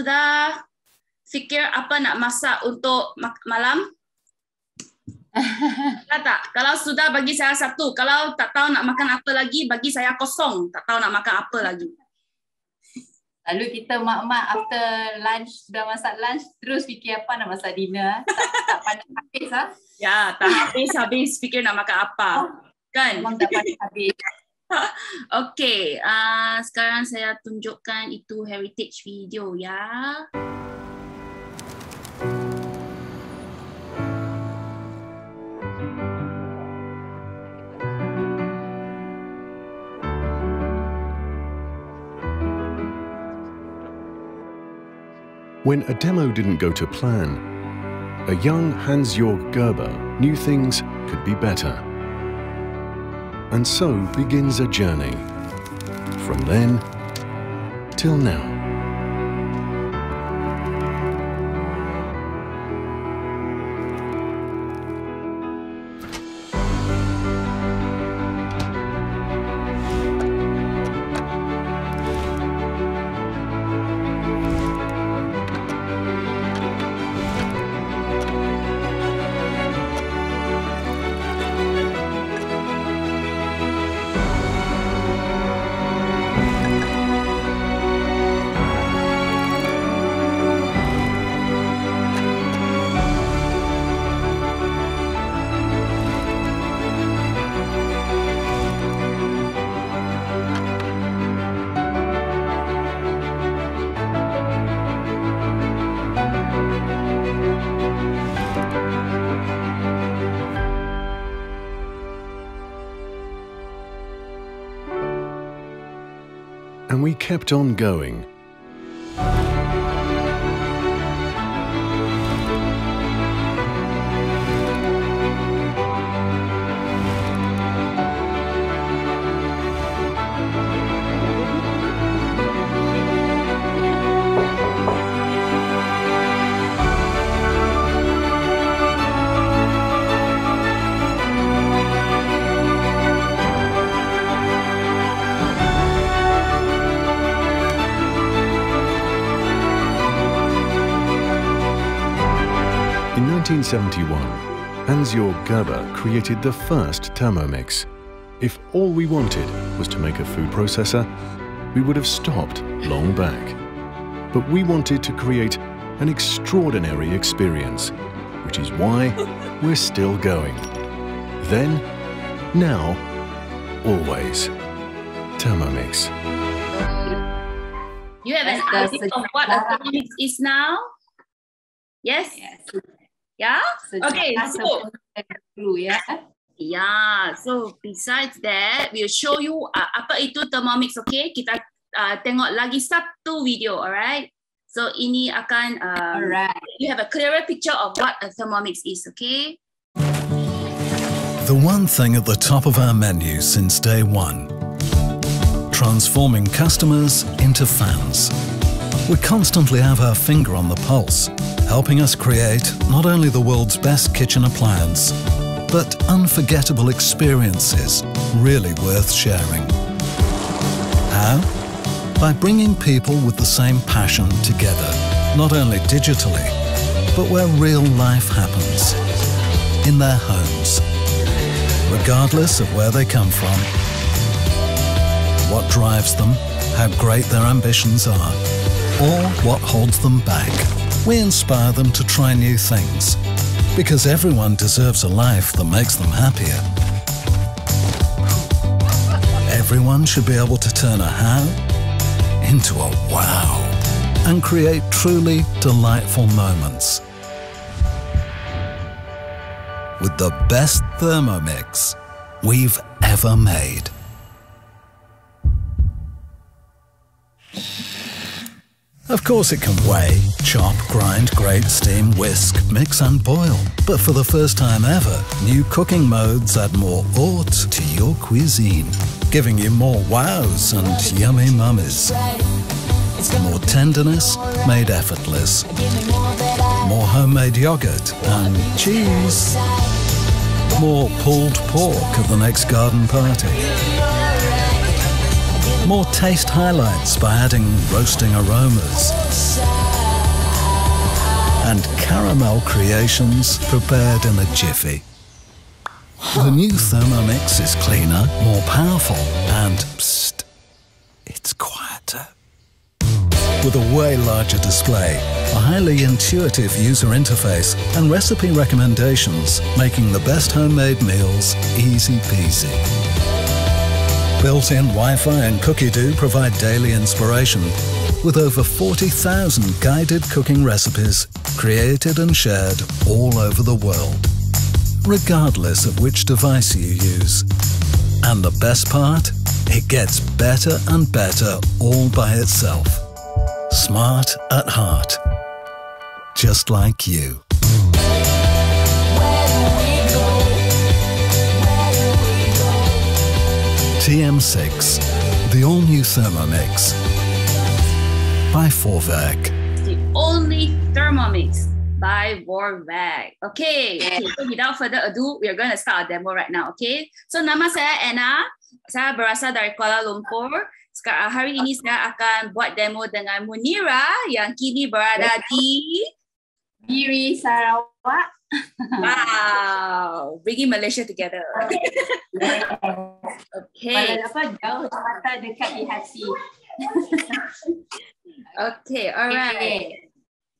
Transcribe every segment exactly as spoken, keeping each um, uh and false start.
sudah fikir apa nak masak untuk mak malam? Tak, tak. Kalau sudah bagi saya satu. Kalau tak tahu nak makan apa lagi, bagi saya kosong. Tak tahu nak makan apa lagi. Lalu kita mak-mak after lunch, sudah masak lunch, terus fikir apa nak masak dinner. Tak, tak pandang habis ha? Ya, tak habis-habis fikir nak makan apa. Kan? Memang tak pandang habis. Okey, uh, sekarang saya tunjukkan itu heritage video ya. When a demo didn't go to plan, a young Hans-Jörg Gerber knew things could be better. And so begins a journey, from then till now. And we kept on going. In nineteen seventy-one, Hans-Jörg Gerber created the first Thermomix. If all we wanted was to make a food processor, we would have stopped long back. But we wanted to create an extraordinary experience, which is why we're still going. Then, now, always. Thermomix. You have an idea of what a Thermomix is now? Yes? Yes. Yeah? Okay, so ya. yeah, so besides that, we'll show you uh, apa itu Thermomix, okay? Kita uh, tengok lagi satu video, alright? So ini akan um, Alright. you have a clearer picture of what a Thermomix is, okay? The one thing at the top of our menu since day one, transforming customers into fans. We constantly have our finger on the pulse, helping us create not only the world's best kitchen appliance, but unforgettable experiences really worth sharing. How? By bringing people with the same passion together, not only digitally, but where real life happens, in their homes, regardless of where they come from, what drives them, how great their ambitions are, or what holds them back. We inspire them to try new things, because everyone deserves a life that makes them happier. Everyone should be able to turn a how into a wow and create truly delightful moments. With the best Thermomix we've ever made. Of course it can weigh, chop, grind, grate, steam, whisk, mix and boil. But for the first time ever, new cooking modes add more haute to your cuisine, giving you more wows and yummy mummies. More tenderness made effortless. More homemade yogurt and cheese. More pulled pork at the next garden party. More taste highlights by adding roasting aromas. and caramel creations prepared in a jiffy. The new Thermomix is cleaner, more powerful, and psst, it's quieter. With a way larger display, a highly intuitive user interface, and recipe recommendations, making the best homemade meals easy peasy. Built-in Wi-Fi and CookieDo provide daily inspiration, with over forty thousand guided cooking recipes created and shared all over the world, regardless of which device you use. And the best part? It gets better and better all by itself. Smart at heart. Just like you. T M six, the all-new Thermomix by Vorwerk. The only Thermomix by Vorwerk. Okay. Okay, so without further ado, we are going to start our demo right now. Okay. So nama saya Anna. Saya berasal dari Kuala Lumpur. Sekarang hari ini saya akan buat demo dengan Munira yang kini berada di Diri Sarawak. Wow, bringing Malaysia together. Okay. Apa jauh mata dekat di hati. Okay, alright.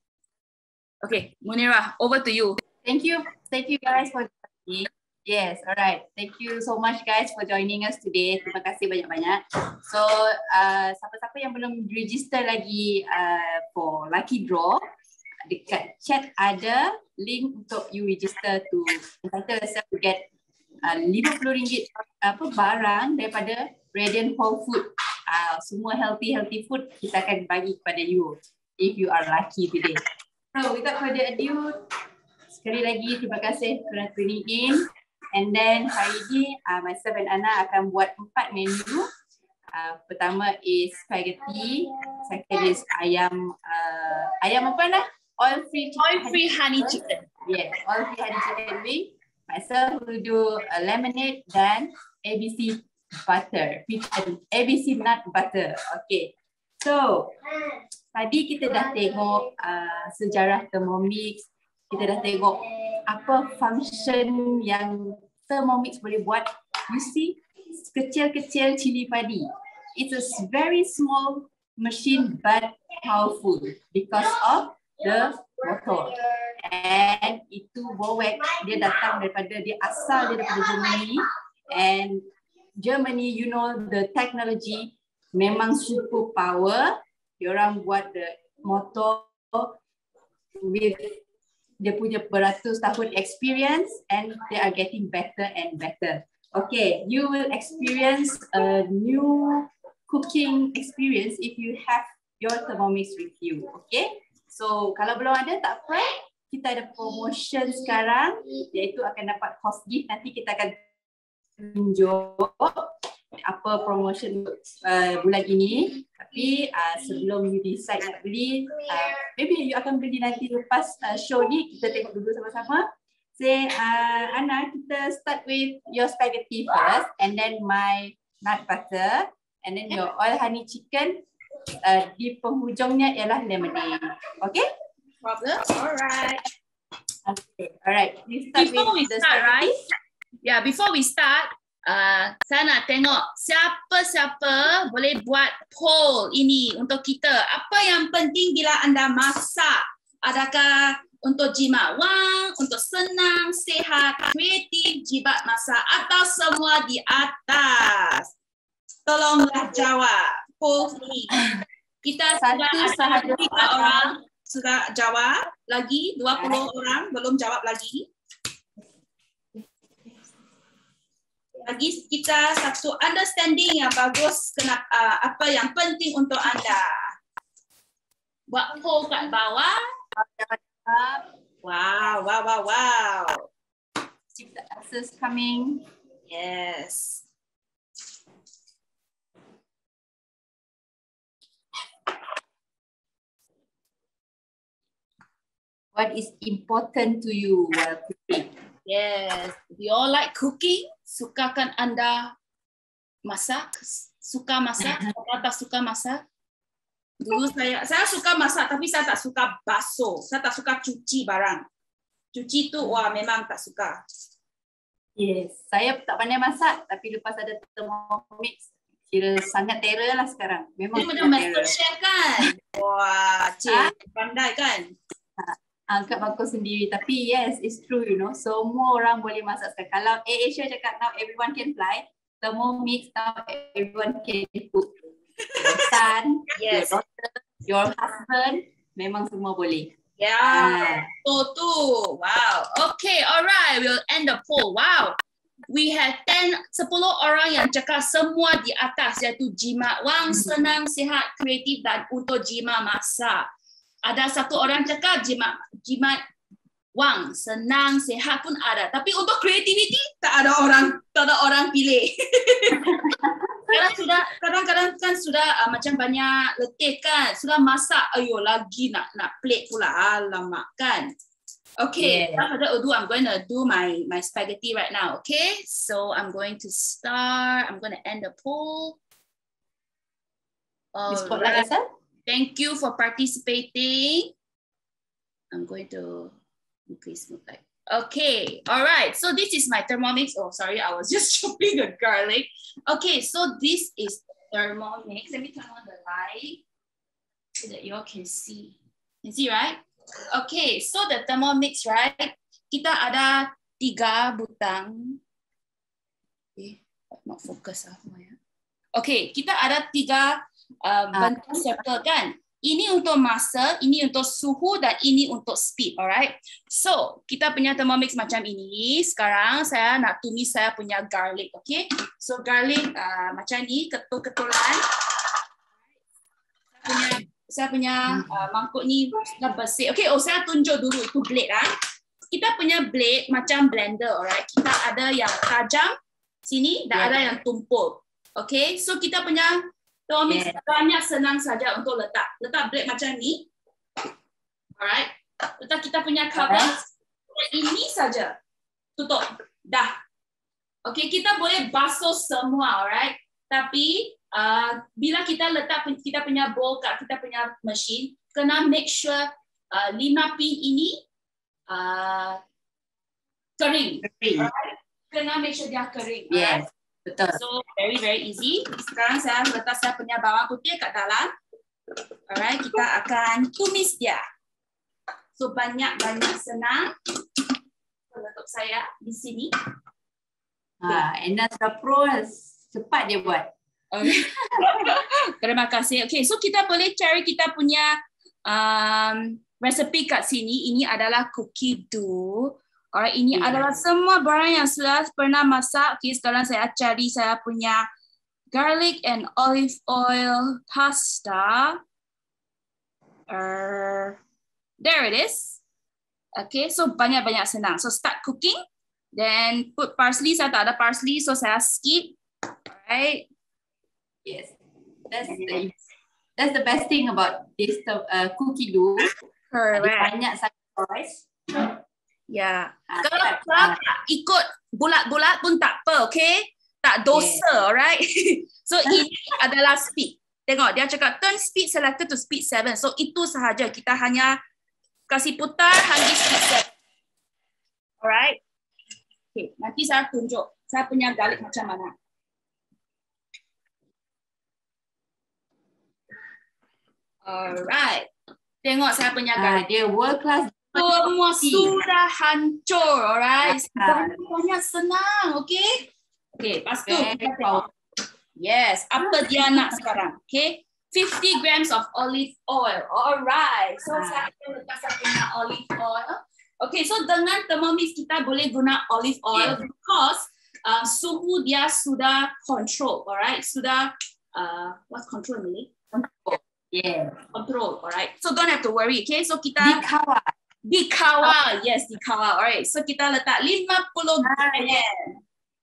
Okay, Munira, over to you. Thank you, thank you guys for joining. Yes, alright. Thank you so much guys for joining us today. Terima kasih banyak-banyak. So, uh, siapa-siapa yang belum register lagi uh, for lucky draw, dekat chat ada link untuk you register to entitle yourself to get uh, lima puluh ringgit apa barang daripada Radiant Whole Food. Uh, semua healthy-healthy food kita akan bagi kepada you if you are lucky today. So, without further ado, sekali lagi terima kasih kerana tuning in. And then hari ini uh, myself and Anna akan buat empat menu. Uh, pertama is spaghetti, second is ayam uh, ayam apa lah? Oil free chicken. Oil free honey chicken. Yes, oil free honey chicken wing. Myself will do a lemonade dan A B C butter, A B C nut butter. Okay. So tadi kita dah tengok uh, sejarah Thermomix. Kita dah tengok apa function yang Thermomix boleh buat. You see, kecil-kecil cili padi. It's a very small machine but powerful because of the motor. And itu Vorwerk, dia datang daripada, dia asal dia daripada Germany. And Germany, you know, the technology memang super power. Diorang buat the motor with dia punya beratus tahun experience and they are getting better and better. Okay, you will experience a new cooking experience if you have your Thermomix with you. Okay, so kalau belum ada tak apa, kita ada promotion sekarang iaitu akan dapat host gift. Nanti kita akan tunjuk apa promotion uh, bulan ini. Tapi uh, sebelum you decide nak beli, uh, maybe you akan beli nanti lepas uh, show ni, kita tengok dulu sama-sama. Say, uh, Anna, kita start with your spaghetti first, and then my nut butter, and then your oil honey chicken. Uh, di penghujungnya ialah lemonade. Okay? Problem. Alright. Okay. Alright. You start Before with we the start, spaghetti. right? Yeah, before we start, Uh, saya nak tengok siapa-siapa boleh buat poll ini untuk kita. Apa yang penting bila anda masak? Adakah untuk jimat wang, untuk senang, sihat, kreatif, jibat masak atau semua di atas? Tolonglah jawab poll ini. Kita Satu sudah ada sahaja tiga orang sudah jawab, lagi dua puluh orang belum jawab lagi. Bagi kita satu understanding yang bagus kenapa uh, apa yang penting untuk anda. Buat poll kat bawah. Wow, wow, wow, wow. See the answers coming. Yes. What is important to you while cooking? Yes. We all like cooking. Sukakan anda masak? Suka masak? Atau tak suka masak? Dulu saya saya suka masak tapi saya tak suka basuh. Saya tak suka cuci barang. Cuci tu wah memang tak suka. Yes, saya tak pandai masak tapi lepas ada Thermomix kira sangat terror lah sekarang. Memang Dia macam master chef kan? Wah, cik pandai kan? Angkat bakul sendiri. Tapi yes, it's true, you know. Semua orang boleh masak sekarang. Kalau AirAsia cakap now everyone can fly, Thermomix now everyone can cook. Your son, Yes. your daughter, your husband, memang semua boleh. Ya, Ah. tu tu. Wow. Okay, alright. We'll end the poll. Wow. We had ten, sepuluh orang yang cakap semua di atas iaitu jimat wang, senang, sihat, kreatif dan untuk jimat masak. Ada satu orang cakap jimat jimat wang, senang, sihat pun ada. Tapi untuk kreativiti tak ada orang tak ada orang pilih. Kadang sudah kadang-kadang kan sudah uh, macam banyak letih kan, sudah masak, ayo lagi nak nak plate pula, alamak kan. Okay, Yeah. without further ado, I'm going to do my my spaghetti right now. Okay, so I'm going to start. I'm going to end the poll. You spotlight Alright. yourself? Thank you for participating. I'm going to increase my light. Okay, all right. So this is my Thermomix. Oh, sorry, I was just chopping the garlic. Okay, so this is Thermomix. Let me turn on the light so that you all can see. Can see, right? Okay, so the Thermomix, right? Kita ada tiga butang. Okay, not focus ah. Okay, kita ada tiga uh, bentuk circle kan? Ini untuk masa, ini untuk suhu dan ini untuk speed, alright? So, kita punya Thermomix macam ini. Sekarang saya nak tumis saya punya garlic, okay? So, garlic uh, macam ni, ketul-ketulan. Saya punya, saya punya uh, mangkuk ni sudah bersih. Okay, oh saya tunjuk dulu itu blade ah. Kita punya blade macam blender, alright? Kita ada yang tajam sini dan Yeah. ada yang tumpul. Okay, so kita punya Thermomix Yeah. banyak senang saja untuk letak. Letak blade macam ni. Alright. Letak kita punya cover. Ini saja. Tutup. Dah. Okay, kita boleh basuh semua, alright? Tapi uh, bila kita letak kita punya bowl kat kita punya mesin, kena make sure uh, lima pin ini uh, kering. Alright? Kena make sure dia kering. Alright? Yes, betul. So very very easy. Sekarang saya letak saya punya bawang putih kat dalam. Alright, kita akan tumis dia. So banyak-banyak senang. Letak saya di sini. Ha, Enda sudah pro, cepat dia buat. Okay. Terima kasih. Okay, so kita boleh cari kita punya um, resepi kat sini. Ini adalah cookie dough. Alright, ini Yeah. adalah semua barang yang sudah pernah masak. Okay, sekarang saya cari saya punya garlic and olive oil pasta. Uh, there it is. Okay, so banyak-banyak senang. So start cooking. Then put parsley. Saya tak ada parsley, so saya skip. Alright. Yes, that's the that's the best thing about this uh, cookie dough. Ada Correct. banyak sangat choice. Ya. Ah, Kalau tak- kalau ah. tak ikut bulat-bulat pun tak apa, okay? Tak dosa, alright? So ini adalah speed. Tengok, dia cakap turn speed selected to speed seven. So itu sahaja. Kita hanya kasih putar hanya speed seven. Alright? Okay, nanti saya tunjuk saya punya garlic macam mana. Alright. Tengok saya punya Ah, garlic. dia world class. Semua sudah hancur, alright? Ah. Banyak senang, okay? Okay, lepas tu Very kita tengok. Yes, apa dia nak sekarang, okay? fifty grams of olive oil, alright. So Ah. saya letak saya punya olive oil. Okay, so dengan Thermomix kita boleh guna olive oil Yes. because uh, suhu dia sudah control, alright? Sudah, uh, what's control in Malay? Yeah. Control, alright? So don't have to worry, okay? So kita Dikawal. dikawal, yes, dikawal. Alright, so kita letak lima puluh Ah, gram.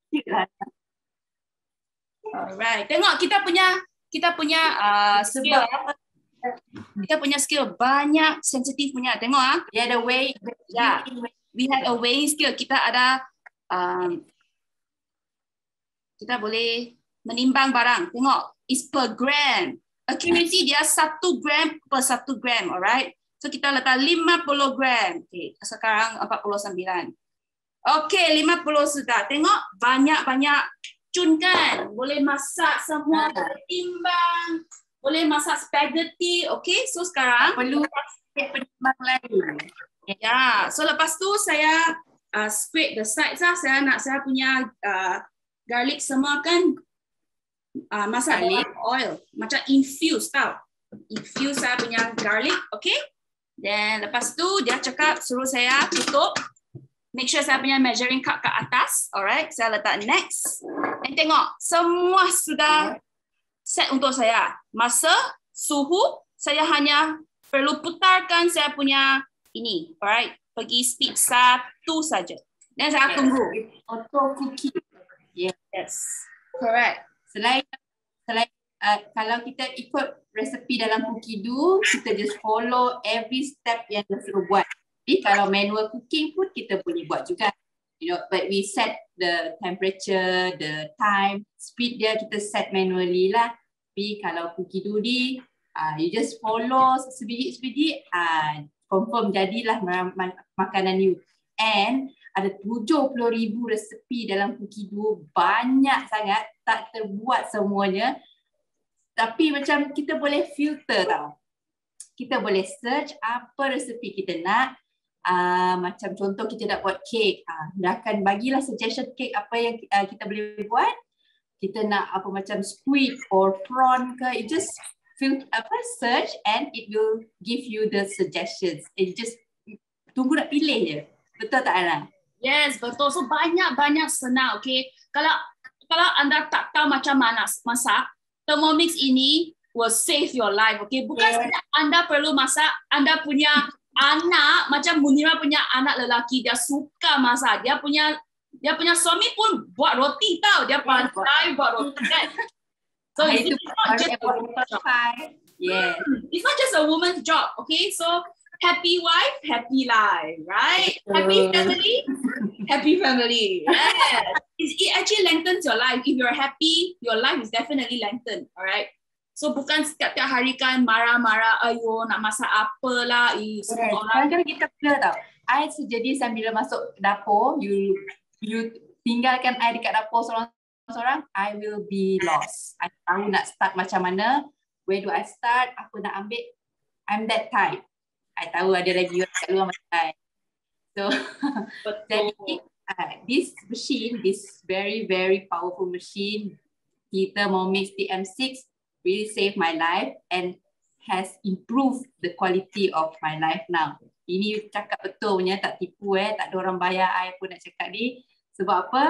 Alright, tengok kita punya kita punya uh, skill. Kita punya skill banyak sensitif punya. Tengok ah. Dia ada way. Yeah. We had a weighing skill. Kita ada um, kita boleh menimbang barang. Tengok, it's per gram. accuracy dia satu gram per satu gram, alright? So kita letak lima puluh gram. Okay, sekarang empat puluh sembilan. Okay, lima puluh sudah. Tengok banyak-banyak cun kan? Boleh masak semua, boleh timbang, boleh masak spaghetti. Okay, so sekarang Perlu penimbang lagi. ya, so lepas tu saya uh, scrape the sides lah. Saya nak saya punya uh, garlic semua kan uh, masak Garlic. dalam oil. Macam infuse tau. Infuse saya punya garlic, okay? Then lepas tu dia cakap suruh saya tutup. Make sure saya punya measuring cup kat atas. Alright, saya letak next. And tengok, semua sudah set untuk saya. Masa, suhu, saya hanya perlu putarkan saya punya ini. Alright, pergi speed satu saja. Dan saya tunggu. Auto cooking. Yeah. Yes, correct. Selain selain uh, kalau kita ikut resepi dalam Cookido, kita just follow every step yang dia suruh buat. Tapi kalau manual cooking pun kita boleh buat juga. You know, but we set the temperature, the time, speed dia kita set manually lah. Tapi kalau Cookido ni, uh, you just follow sebiji-sebiji, uh, confirm jadilah makanan you. And ada tujuh puluh ribu resepi dalam Cookido, banyak sangat, tak terbuat semuanya. Tapi macam kita boleh filter tau. Kita boleh search apa resepi kita nak. Uh, macam contoh kita nak buat kek. Uh, dia akan bagilah suggestion kek apa yang uh, kita boleh buat. Kita nak apa macam squid or prawn ke. It just filter, apa, search and it will give you the suggestions. It just tunggu nak pilih je. Betul tak Ana? Yes, betul. So banyak-banyak senang, okay? Kalau kalau anda tak tahu macam mana masak, Thermomix ini will save your life, okay? Bukan Yeah. saja anda perlu masak, anda punya anak, macam Munira punya anak lelaki, dia suka masak. Dia punya dia punya suami pun buat roti tau. Dia pandai buat roti kan? So Ah, it's itu not just a baru woman's job. pie. Yeah. It's not just a woman's job, okay? So happy wife, happy life, right? Happy Betul. family, happy family. Yes. It, it actually lengthens your life. If you're happy, your life is definitely lengthened, alright? So bukan setiap-tiap hari kan marah-marah, ayo nak masak apalah, eh, semua Yes. orang. Kadang-kadang kita clear tau. I sejadi sambil masuk dapur, you you tinggalkan I dekat dapur seorang-seorang, I will be lost. I tahu nak start macam mana, where do I start, apa nak ambil. I'm that type. I tahu ada lagi orang kat luar macam I. So, jadi uh, this machine, this very very powerful machine, the Thermomix T M six really saved my life and has improved the quality of my life now. Ini cakap betul punya, tak tipu eh, tak ada orang bayar I pun nak cakap ni. Sebab apa?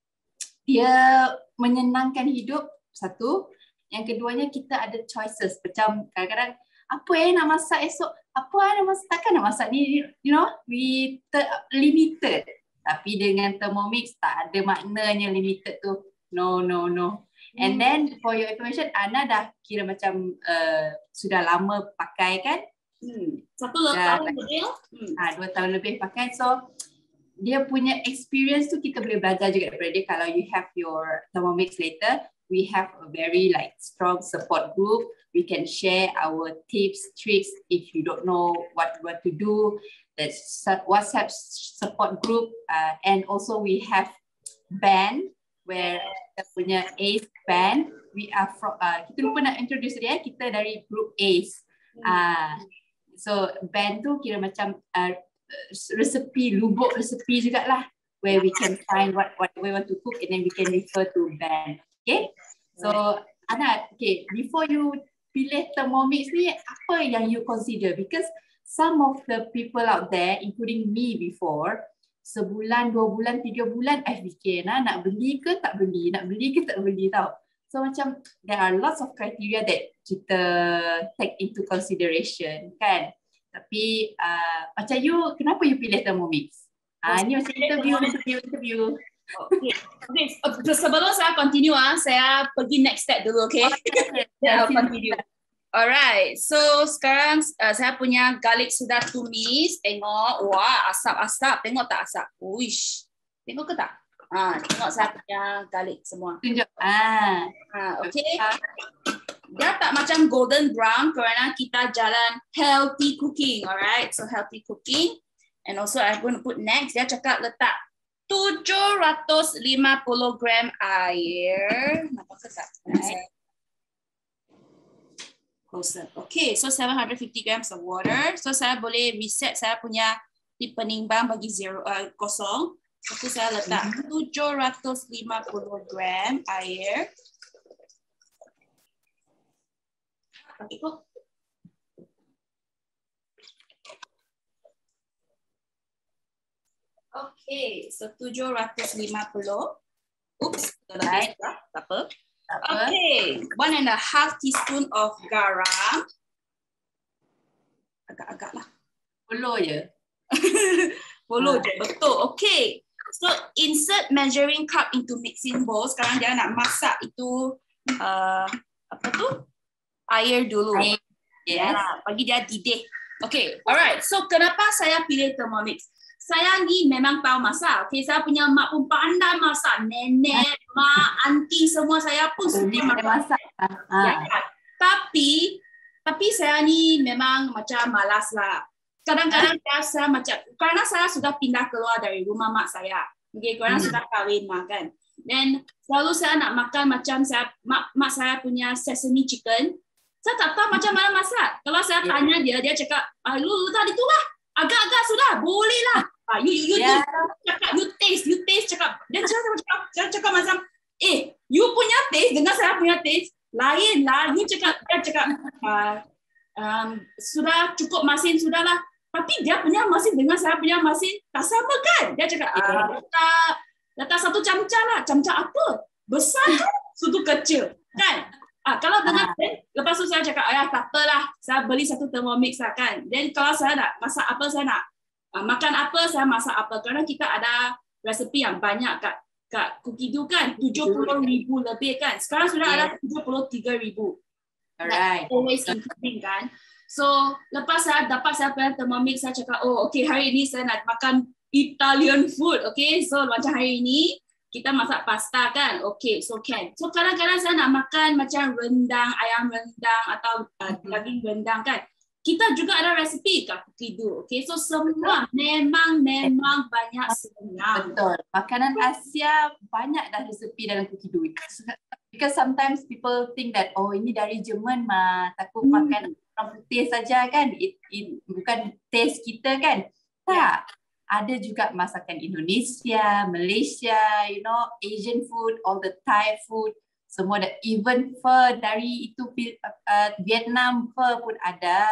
Dia menyenangkan hidup, satu. Yang keduanya kita ada choices. Macam kadang-kadang, apa eh nak masak esok? Apa eh nak masak? Takkan nak masak ni? You know, we limited. Tapi dengan Thermomix tak ada maknanya limited tu. No, no, no. And then for your information, Ana dah kira macam uh, sudah lama pakai kan? Hmm. Satu Dah, tahun lebih. Hmm. Ah, dua tahun lebih pakai. So dia punya experience tu kita boleh belajar juga daripada dia. Kalau you have your Thermomix later, we have a very like strong support group. We can share our tips, tricks if you don't know what what to do. There's WhatsApp support group, uh, and also we have band where kita punya ACE band. We are from, uh, kita lupa nak introduce dia, kita dari group ACE. Uh, so band tu kira macam uh, resepi, lubuk resepi jugalah, where we can find what what we want to cook and then we can refer to band. Okay, so Ana, okay, before you pilih Thermomix ni, apa yang you consider? Because some of the people out there, including me before, sebulan, dua bulan, tiga bulan, I fikir nah, nak beli ke tak beli, nak beli ke tak beli tau. So macam there are lots of criteria that kita take into consideration kan. Tapi uh, macam you, kenapa you pilih Thermomix? Ah, ni macam interview, interview, interview. Okay. Okay. Sebelum saya continue, ah, saya pergi next step dulu, okay? Okay. Saya continue. Alright, so sekarang uh, saya punya garlic sudah tumis. Tengok, wah, asap-asap. Tengok tak asap? Uish, tengok ke tak? Ah, tengok saya punya garlic semua. Tunjuk. Ah, Ah, okay. dia tak macam golden brown kerana kita jalan healthy cooking, alright? So healthy cooking. And also I'm going to put next, dia cakap letak tujuh ratus lima puluh gram air. Nampak ke tak? Closer. Okay, so seven hundred fifty grams of water. So saya boleh reset saya punya di penimbang bagi zero, uh, kosong. Jadi saya letak tujuh ratus lima puluh gram air. Okay, kok. Okay, so tujuh ratus lima puluh. Oops, right. Tak apa. Okay, one and a half teaspoon of garam. Agak-agak lah. Follow je. Follow je, betul. Okay, so insert measuring cup into mixing bowl. Sekarang dia nak masak itu uh, apa tu? Air dulu. Air. Yes. Ya, bagi dia didih. Okay, alright. So kenapa saya pilih Thermomix? Saya ni memang tahu masak. Okay, saya punya mak pun pandai masak. Nenek, mak, aunty semua saya pun suka masak. Ya, tapi, tapi saya ni memang macam malas lah. Kadang-kadang saya macam, kerana saya sudah pindah keluar dari rumah mak saya. Okay, kerana hmm. sudah kahwin mah kan. Dan selalu saya nak makan macam saya, mak, mak saya punya sesame chicken. Saya tak tahu macam mana masak. Kalau saya tanya dia, dia cakap, ah, lu, lu tadi tu lah. Agak-agak sudah, boleh lah. Ah, you, you, you, yeah. you, cakap, you taste, you taste, cakap. Dia cakap, cakap, cakap, cakap macam, eh, you punya taste dengan saya punya taste, lain lah. You cakap, dia cakap, uh, um, sudah cukup masin, sudah lah. Tapi dia punya masin dengan saya punya masin, tak sama kan? Dia cakap, ah, letak, letak satu camca lah. Camca apa? Besar kan? Suatu kecil, kan? Ah, kalau dengan ah. lepas tu saya cakap, ayah tak apalah, saya beli satu Thermomix lah kan. Dan kalau saya nak masak apa, saya nak uh, makan apa, saya masak apa. Kerana kita ada resepi yang banyak kat, kat Cookido kan, tujuh puluh ribu lebih kan. Sekarang sudah yeah. ada tujuh puluh tiga ribu. Alright. Always increasing kan. So, lepas saya dapat saya punya Thermomix, saya cakap, oh okay, hari ini saya nak makan Italian food. Okay, so macam hari ini, kita masak pasta kan, okay, so can. So kadang-kadang saya nak makan macam rendang, ayam rendang atau uh, daging rendang kan. Kita juga ada resepi kat Cookido, okay. So semua memang memang banyak senang. Betul. Makanan Asia banyak dah resepi dalam Cookido. Because sometimes people think that oh ini dari Jerman mah, takut hmm. makan orang putih saja kan. It, it bukan taste kita kan. Tak. Yeah. Ada juga masakan Indonesia, Malaysia, you know, Asian food, all the Thai food, semua ada. Even pho dari itu uh, Vietnam pho pun ada.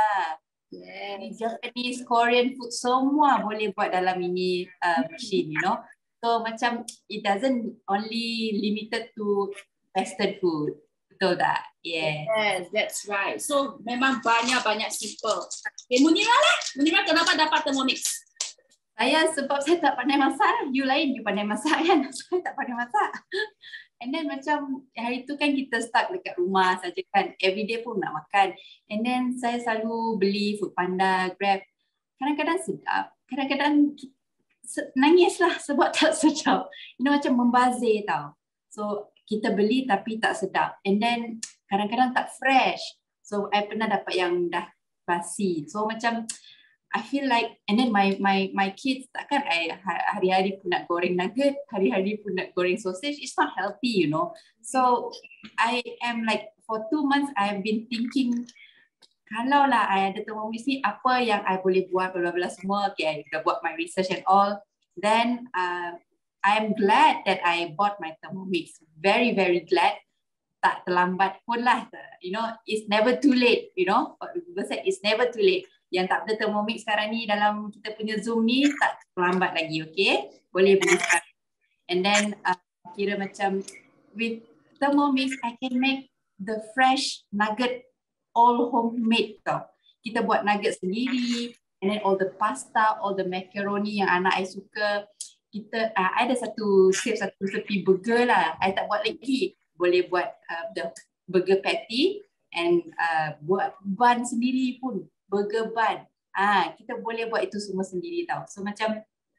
Yes. Japanese, Korean food, semua boleh buat dalam ini uh, machine, you know. So macam it doesn't only limited to Western food. Betul tak? Yes. Yes, that's right. So memang banyak-banyak simple. Okay, Munira lah. Munira kenapa dapat Thermomix? Saya sebab saya tak pandai masak. You lain, you pandai masak kan? Saya tak pandai masak. And then macam hari tu kan kita stuck dekat rumah saja kan. Everyday pun nak makan. And then saya selalu beli Foodpanda, Grab. Kadang-kadang sedap. Kadang-kadang nangis lah sebab tak sedap. You know, macam membazir tau. So kita beli tapi tak sedap. And then kadang-kadang tak fresh. So I pernah dapat yang dah basi. So macam I feel like, and then my my my kids takkan I hari-hari pun nak goreng nugget, hari-hari pun nak goreng sausage. It's not healthy, you know. So I am like for two months I have been thinking, kalau lah I ada Thermomix ni, apa yang I boleh buat, bla bla semua. Okay, I dah buat my research and all. Then uh, I am glad that I bought my Thermomix. Very very glad. Tak terlambat pun lah. You know, it's never too late. You know, people said it's never too late. Yang tak ada Thermomix sekarang ni dalam kita punya Zoom ni tak terlambat lagi, okay? Boleh beli sekarang. And then uh, kira macam with Thermomix, I can make the fresh nugget all homemade tau. Kita buat nugget sendiri, and then all the pasta, all the macaroni yang anak I suka. Kita, uh, I ada satu save satu resepi burger lah. I tak buat lagi. Boleh buat uh, the burger patty and uh, buat bun sendiri pun. Burger bun. Ah, kita boleh buat itu semua sendiri tau. So macam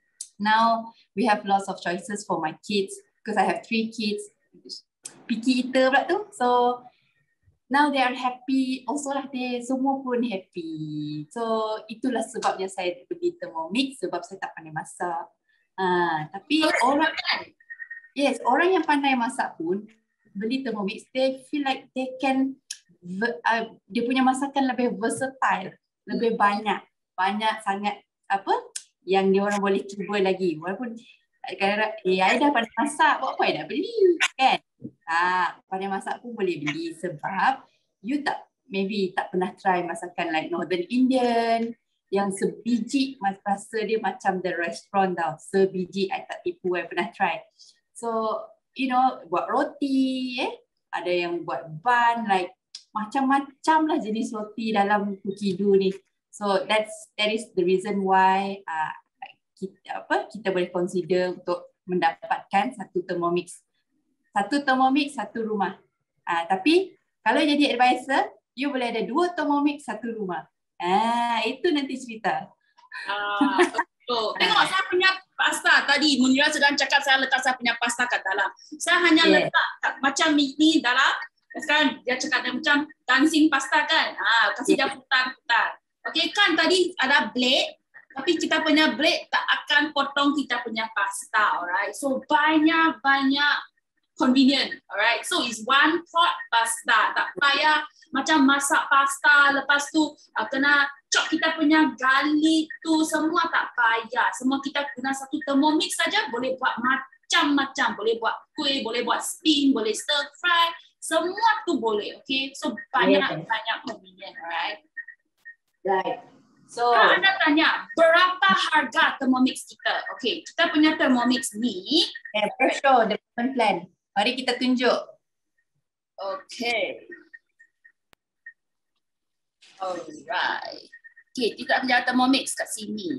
now we have lots of choices for my kids because I have three kids. Picky eater pula tu. So now they are happy. Also lah, they semua pun happy. So itulah sebabnya saya beli Thermomix, sebab saya tak pandai masak. Uh, tapi oh, orang kan, yes, orang yang pandai masak pun beli Thermomix, they feel like they can, uh, dia punya masakan lebih versatile, lebih banyak, banyak sangat apa yang dia orang boleh cuba lagi. Walaupun kadang-kadang, eh, I dah pandai masak, buat apa I nak beli, kan? Ah, pandai masak pun boleh beli sebab you tak, maybe tak pernah try masakan like Northern Indian, yang sebiji rasa dia macam the restaurant tau. Sebiji, I tak tipu, I pernah try. So, you know, buat roti, eh, ada yang buat bun, like macam-macam lah jenis roti dalam Cookido ni. So that's that is the reason why uh, kita apa kita boleh consider untuk mendapatkan satu Thermomix, satu Thermomix satu rumah. Uh, tapi kalau jadi advisor, you boleh ada dua Thermomix satu rumah. Ah, itu nanti cerita. Ah, betul. Tengok saya punya pasta tadi, Munira sedang cakap saya letak saya punya pasta kat dalam. Saya hanya yeah. letak macam ni dalam. Sekarang dia cakap dia macam dancing pasta kan. Ah, kasih yeah. dia putar-putar. Okey kan tadi ada blade, tapi kita punya blade tak akan potong kita punya pasta, alright? So banyak-banyak convenient, alright? So it's one pot pasta. Tak payah macam masak pasta, lepas tu uh, kena chop kita punya garlic tu, semua tak payah. Semua kita guna satu Thermomix saja, boleh buat macam-macam. Boleh buat kuih, boleh buat steam, boleh stir fry, semua tu boleh, okay? So banyak-banyak convenient, alright? Right. So, kalau anda tanya, berapa harga Thermomix kita? Okay, kita punya Thermomix ni. Yeah, for sure, the payment plan. Mari kita tunjuk. Okay. Alright. Okay, kita punya Thermomix kat sini.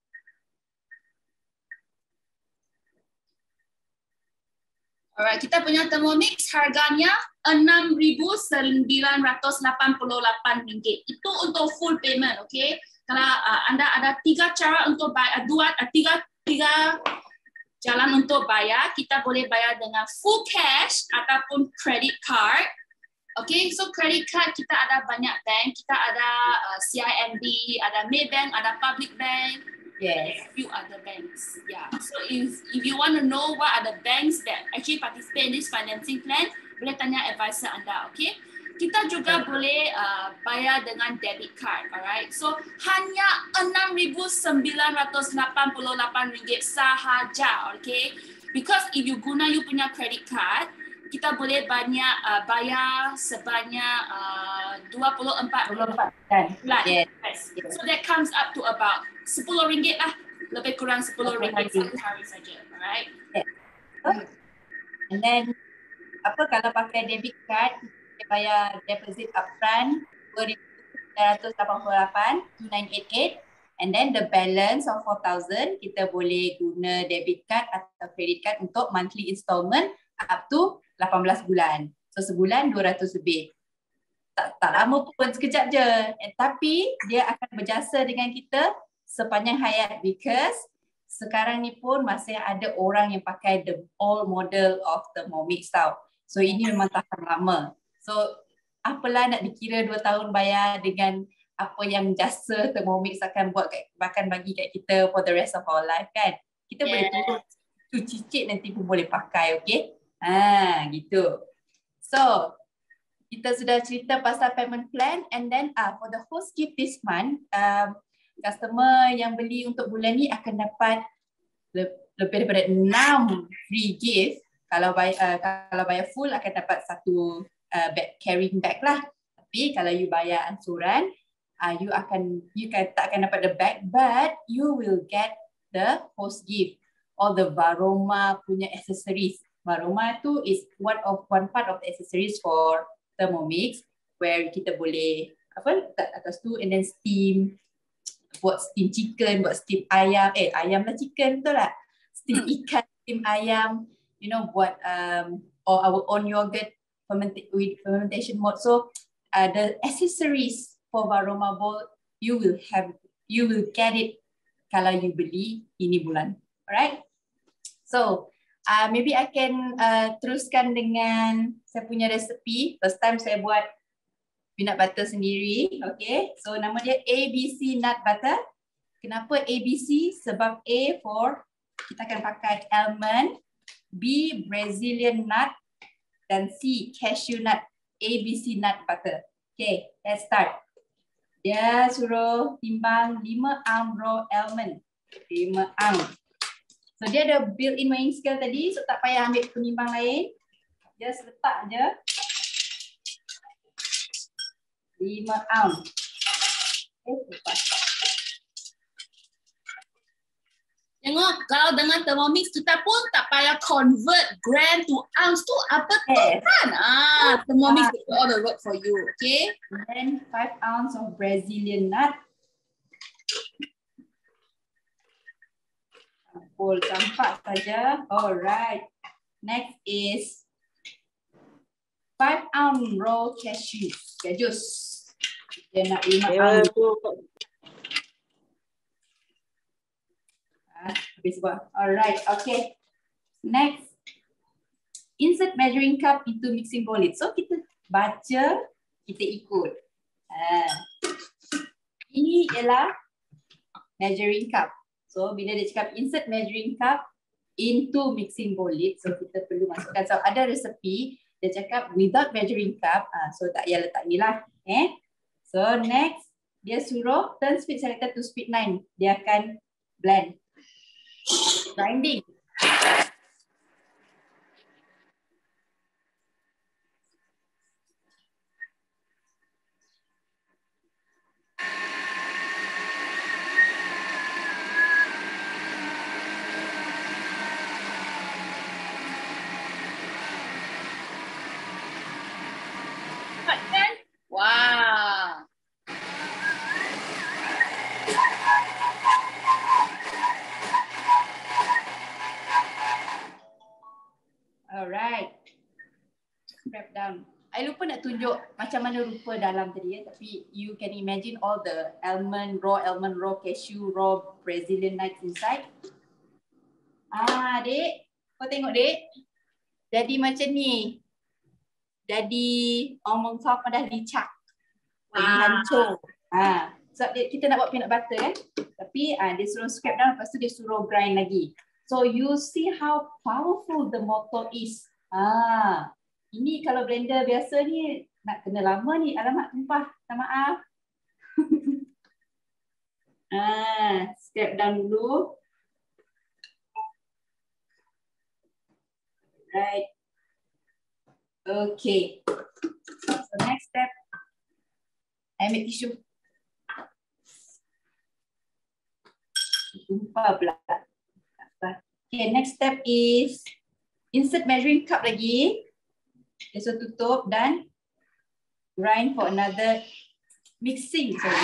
Alright, kita punya Thermomix harganya enam ribu sembilan ratus lapan puluh lapan ringgit. Itu untuk full payment, okay? Kalau uh, anda ada tiga cara untuk bayar, dua, uh, tiga, tiga jalan untuk bayar. Kita boleh bayar dengan full cash ataupun credit card. Okay, so credit card kita ada banyak bank. Kita ada uh, C I M B, ada Maybank, ada Public Bank. Yes. A few other banks. Yeah. So if if you want to know what are the banks that actually participate in this financing plan, boleh tanya advisor anda, okay? Kita juga okay. boleh uh, bayar dengan debit card, alright? So hanya enam ribu sembilan ratus lapan puluh lapan ringgit sahaja, okay? Because if you guna you punya credit card, kita boleh banyak uh, bayar sebanyak uh, dua puluh empat bulan. Yes. Yes. So that comes up to about sepuluh ringgit lah, lebih kurang sepuluh ringgit satu hari saja, alright? Yes. And then apa kalau pakai debit card, kita bayar deposit upfront dua ribu sembilan ratus lapan puluh lapan, two thousand nine hundred eighty-eight, and then the balance of four thousand kita boleh guna debit card atau credit card untuk monthly installment up to lapan belas bulan. So sebulan dua ratus lebih. Tak, tak lama pun, sekejap je. Eh, tapi dia akan berjasa dengan kita sepanjang hayat, because sekarang ni pun masih ada orang yang pakai the old model of Thermomix tau. So ini memang tahan lama. So apalah nak dikira dua tahun bayar dengan apa yang jasa Thermomix akan buat kat, bahkan bagi kat kita for the rest of our life kan. Kita yeah. boleh turun tu cicit nanti pun boleh pakai, okay? Ha, gitu. So kita sudah cerita pasal payment plan, and then ah for the host gift this month, um, customer yang beli untuk bulan ni akan dapat le- lebih daripada enam free gift. Kalau bayar, uh, kalau bayar full akan dapat satu uh, bag, carrying bag lah. Tapi kalau you bayar ansuran, uh, you akan you kan tak akan dapat the bag, but you will get the host gift, all the Varoma punya accessories. Varoma tu is one of one part of the accessories for Thermomix, where kita boleh apa letak atas tu, and then steam, buat steam chicken, buat steam ayam, eh ayam lah chicken betul lah, steam ikan, steam ayam, you know, buat um, or our own yogurt ferment- with fermentation mode. So uh, the accessories for Varoma bowl you will have, you will get it kalau you beli ini bulan, alright? So uh, maybe I can uh, teruskan dengan saya punya resepi. First time saya buat peanut butter sendiri. Okay, so nama dia A B C nut butter. Kenapa A B C? Sebab A for kita akan pakai almond, B Brazilian nut, dan C cashew nut. A B C nut butter. Okay, let's start. Dia suruh timbang lima ounce raw almond. lima ounce. So dia ada built-in weighing scale tadi, so tak payah ambil penimbang lain. Just letak je. lima ounce. Okay, lepas. Tengok, kalau dengan Thermomix kita pun tak payah convert gram to ounce tu apa tu Yes. kan? Ah, Thermomix will do all the work for you, okay? And then five ounce of Brazilian nut. Campur campak saja. Alright. Next is five ounce raw cashew. Kajus. Dia nak lima ounce. Habis buat. Alright, okay. Next, insert measuring cup into mixing bowl lid. So kita baca, kita ikut. Uh, ini ialah measuring cup. So bila dia cakap insert measuring cup into mixing bowl lid, so kita perlu masukkan. So ada resepi dia cakap without measuring cup, uh, so tak payah letak ni lah. Eh? So next, dia suruh turn speed selector to speed nine. Dia akan blend. Grinding. Wow. Alright. Scrap down. I lupa nak tunjuk macam mana rupa dalam tadi ya, tapi you can imagine all the almond, raw almond, raw cashew, raw Brazilian nuts inside. Ah, dek. Kau tengok, dek. Jadi macam ni. Jadi omong top dah dicak. Jadi Wow. hancur. Ah, sebab dia, kita nak buat peanut butter kan. Tapi ah, dia suruh scrap down, lepas tu dia suruh grind lagi. So you see how powerful the motor is. Ah, ini kalau blender biasa ni nak kena lama ni. Alamak, tumpah. Minta maaf. ah, scrap down dulu. Right. Okay. So next step, I make tissue. Tumpah pula. Okay, next step is insert measuring cup lagi. Okay, so tutup dan grind for another mixing. Sorry.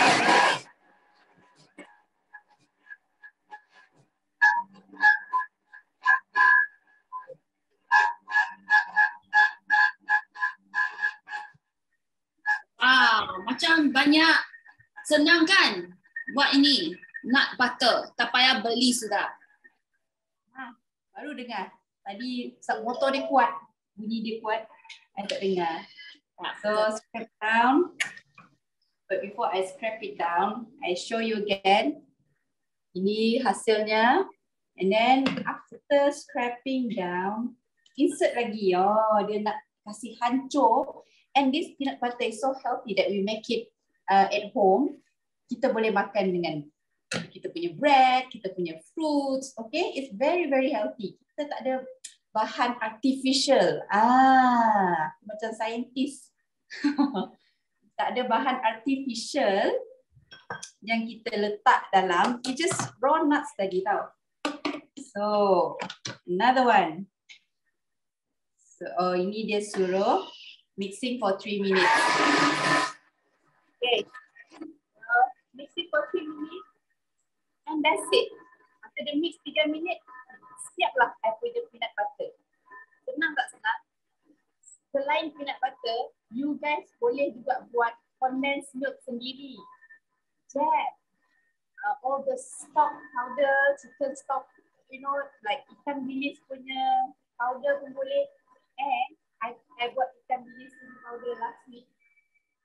Wow, macam banyak senang kan buat ini. Nut butter, tak payah beli sudah. Baru dengar. Tadi motor dia kuat. Bunyi dia kuat. I tak dengar. So scrap down. But before I scrap it down, I show you again. Ini hasilnya. And then after scrapping down, insert lagi. Oh, dia nak kasih hancur. And this peanut butter is so healthy that we make it uh, at home. Kita boleh makan dengan kita punya bread, kita punya fruits, okay? It's very, very healthy. Kita tak ada bahan artificial. Ah, macam saintis. Tak ada bahan artificial yang kita letak dalam. It's just raw nuts tadi tau. So, another one. So, oh, ini dia suruh mixing for three minutes. Okay. Uh, mixing for three minutes. And that's it. After the mix tiga minit, siaplah I punya peanut butter. Senang tak senang? Selain peanut butter, you guys boleh juga buat condensed milk sendiri. Jam. Uh, all the stock powder, chicken stock, you know, like ikan bilis punya powder pun boleh. And I, I buat ikan bilis punya powder last week.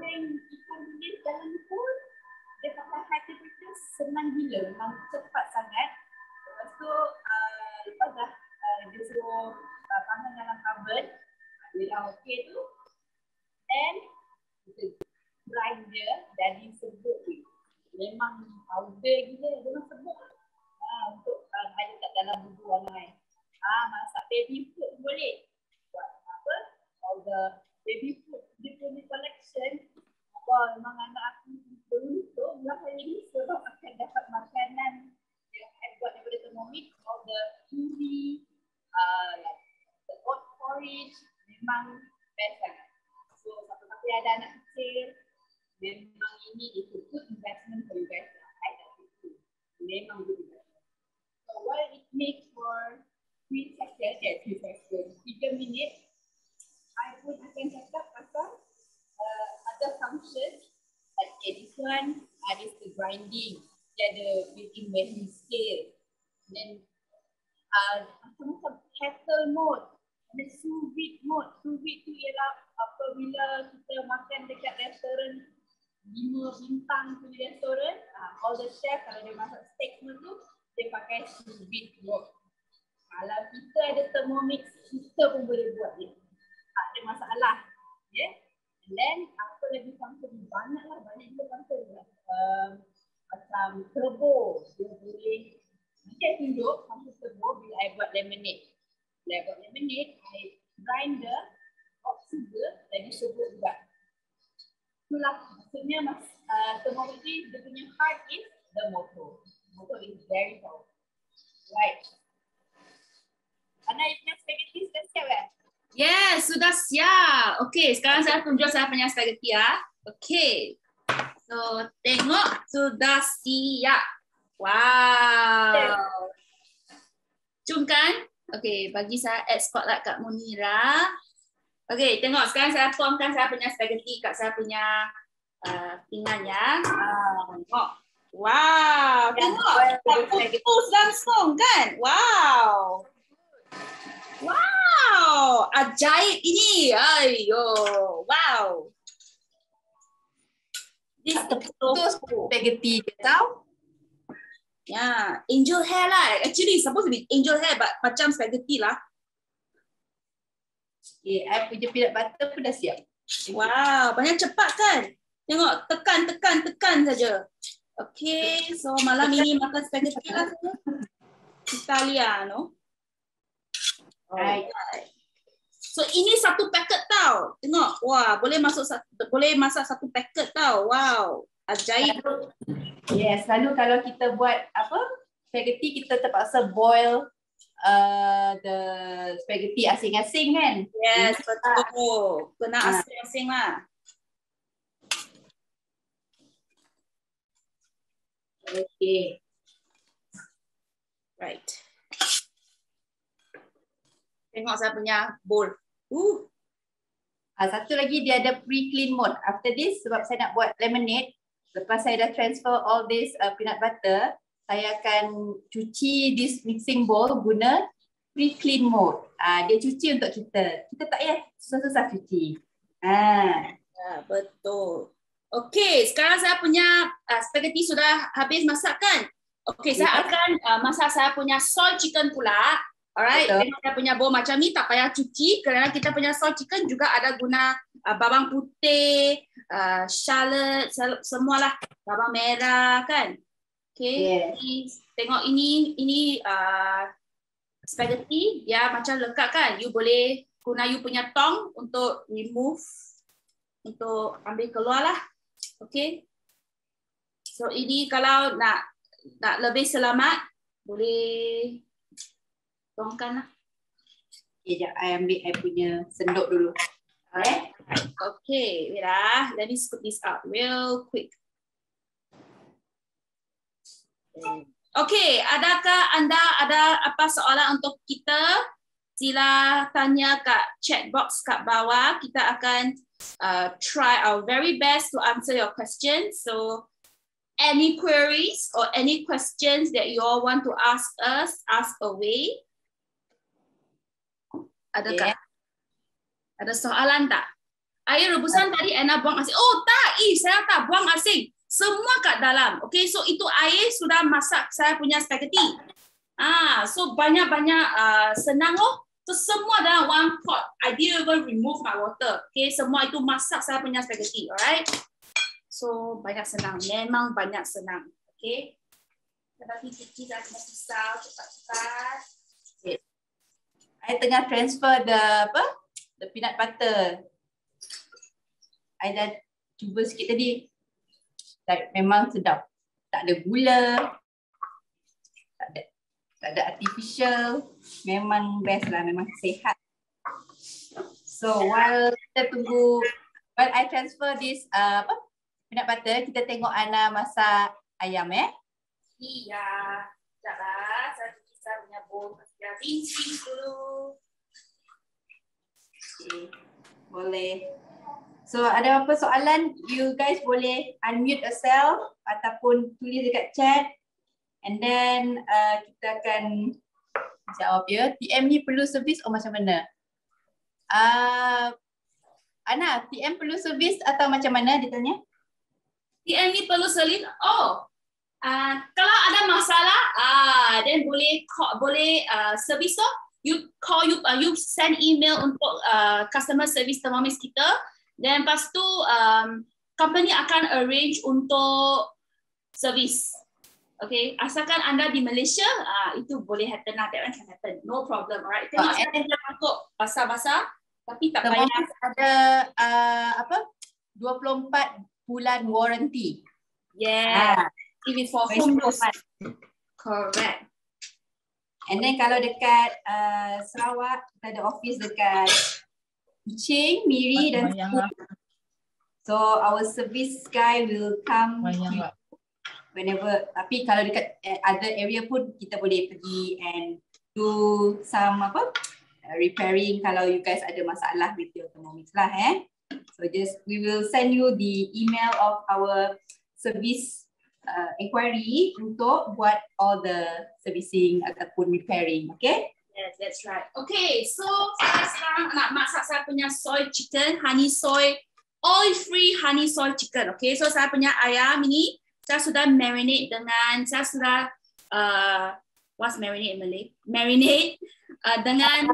goreng ikan bilis dalam pool, dia pakai high temperature senang gila, memang cepat sangat. Lepas tu, uh, lepas dah uh, dia suruh uh, panggang dalam oven, dia dah okey tu, then kita grind dia jadi serbuk ni. Memang powder gila, memang serbuk lah. Ha, untuk uh, ada kat dalam bubur warna lain. Ah, masak baby food boleh. Buat apa? Powder baby food, dia punya collection. Wah, memang anak aku beruntung lah hari ni sebab akan dapat makanan yang saya buat daripada Thermomix. All the curry, uh, like the oat porridge, memang best sangat. So, siapa-siapa yang ada anak kecil, memang ini is a good investment for you guys. I dah fikir. Memang good investment. So, while it makes for three seconds, yeah, three seconds, tiga minit, I pun akan cakap pasal uh, other functions. Like okay, this one, uh, this the grinding. Dia ada built-in weighing scale. Then, uh, macam-macam kettle mode. Ada sous vide mode. Sous vide tu ialah apabila kita makan dekat restoran lima bintang punya restoran, uh, all the chef kalau dia masak steak tu, dia pakai sous vide mode. Kalau kita ada Thermomix, kita pun boleh buat dia. Tak ada masalah. Yeah? And then, apa lagi function? Banyak lah, banyak juga function. Um, macam turbo. Dia boleh, nanti saya tunjuk function turbo bila I buat lemonade. Bila I buat lemonade, I grind the hot sugar, lagi sugar juga. Itulah, maksudnya mas, uh, Thermomix ni, dia punya heart is the motor. Motor is very powerful. Right. Ana, you punya spaghetti sudah siap kan? Yes, sudah siap. Okey, sekarang saya tunjuk saya punya spaghetti ya. Okey. So, tengok sudah siap. Wow. Cium kan? Okey, bagi saya add spotlight kat Munira. Okey, tengok sekarang saya tuangkan saya punya spaghetti kat saya punya uh, pinggan ya. Uh, tengok. Wow, tengok. Putus langsung kan? Wow. Wow, ajaib ini. Ayo, wow. This Terputus spaghetti dia tahu? Yeah, angel hair lah. Actually, supposed to be angel hair, but macam spaghetti lah. Okay, I punya peanut butter pun dah siap. Wow, banyak cepat kan? Tengok, tekan, tekan, tekan saja. Okay, so malam ini makan spaghetti lah saja. Italiano. Right. So ini satu paket tau. Tengok, wah, boleh masuk boleh masak satu paket tau. Wow, ajaib. Yes, lalu kalau kita buat apa? Spaghetti kita terpaksa boil uh, the spaghetti asing-asing kan? Yes, betul. Kena asing-asing lah. Okay. Right. Tengok saya punya bowl. Uh. Ah, satu lagi dia ada pre-clean mode. After this, sebab saya nak buat lemonade, lepas saya dah transfer all this uh, peanut butter, saya akan cuci this mixing bowl guna pre-clean mode. Ah, dia cuci untuk kita. Kita tak payah susah-susah cuci. Ah. Ya, betul. Okey, sekarang saya punya uh, spaghetti sudah habis masak kan? Okey, saya Yes. akan uh, masak saya punya soy chicken pula. Alright, Betul. kita punya bowl macam ni tak payah cuci kerana kita punya soy chicken juga ada guna uh, bawang putih, uh, shallot, semualah, bawang merah kan. Okay, Yes. tengok ini ini uh, spaghetti dia macam lekat kan. You boleh guna you punya tong untuk remove, untuk ambil keluar lah. Okay, so ini kalau nak nak lebih selamat boleh tongkan lah. Okay, sekejap. I ambil I punya sendok dulu. Alright. Okay, wait ah. Let me scoop this out real quick. Okay, adakah anda ada apa soalan untuk kita? Sila tanya kat chat box kat bawah. Kita akan uh, try our very best to answer your questions. So, any queries or any questions that you all want to ask us, ask away. Adakah? Yeah. Ada soalan tak? air rebusan tadi Anna buang asin. Oh tak, eh, saya tak buang asin. Semua kat dalam. Okay, so itu air sudah masak saya punya spaghetti. Ah, so banyak-banyak uh, senang loh. So semua dalam one pot. I didn't even remove my water. Okay, semua itu masak saya punya spaghetti. Alright. So banyak senang. Memang banyak senang. Okay. Tetapi cuci saya kena pisau cepat-cepat. Okay. I tengah transfer the apa? The peanut butter. I dah cuba sikit tadi. Like, memang sedap. Tak ada gula. Tak ada, tak ada artificial. Memang best lah. Memang sihat. So while kita tunggu, while I transfer this uh, apa? Peanut butter, kita tengok Ana masak ayam eh. Iya. Sekejap lah. Saya cuci saya punya bowl. Saya rinse dulu. Okay. Boleh. So ada apa soalan, you guys boleh unmute yourself ataupun tulis dekat chat, and then uh, kita akan jawab ya. T M ni perlu servis oh macam mana? Uh, Ana, T M perlu servis atau macam mana dia tanya? T M ni perlu servis. Oh, uh, kalau ada masalah, ah, uh, then boleh call, boleh uh, servis oh. You call you uh, you send email untuk uh, customer service Thermomix kita. Dan lepas tu, um, company akan arrange untuk servis. Okay, asalkan anda di Malaysia, uh, itu boleh happen lah. That one can happen. No problem, alright. Tengok saya dah masuk basah-basah, tapi tak payah. Ada uh, apa? dua puluh empat bulan warranty. Yeah. Ah. If it's for home use. Correct. And then kalau dekat uh, Sarawak, kita ada office dekat Kuching, Miri dan Sepul. So our service guy will come whenever. Tapi kalau dekat other area pun kita boleh pergi and do some apa uh, repairing kalau you guys ada masalah with your Thermomix lah eh. So just we will send you the email of our service uh, inquiry untuk buat all the servicing ataupun repairing, okay? Yes, that's right. Okay, so saya sekarang nak masak saya punya soy chicken, honey soy, oil-free honey soy chicken. Okay, so saya punya ayam ini, saya sudah marinate dengan, saya sudah, uh, what's marinate in Malay? Marinate uh, dengan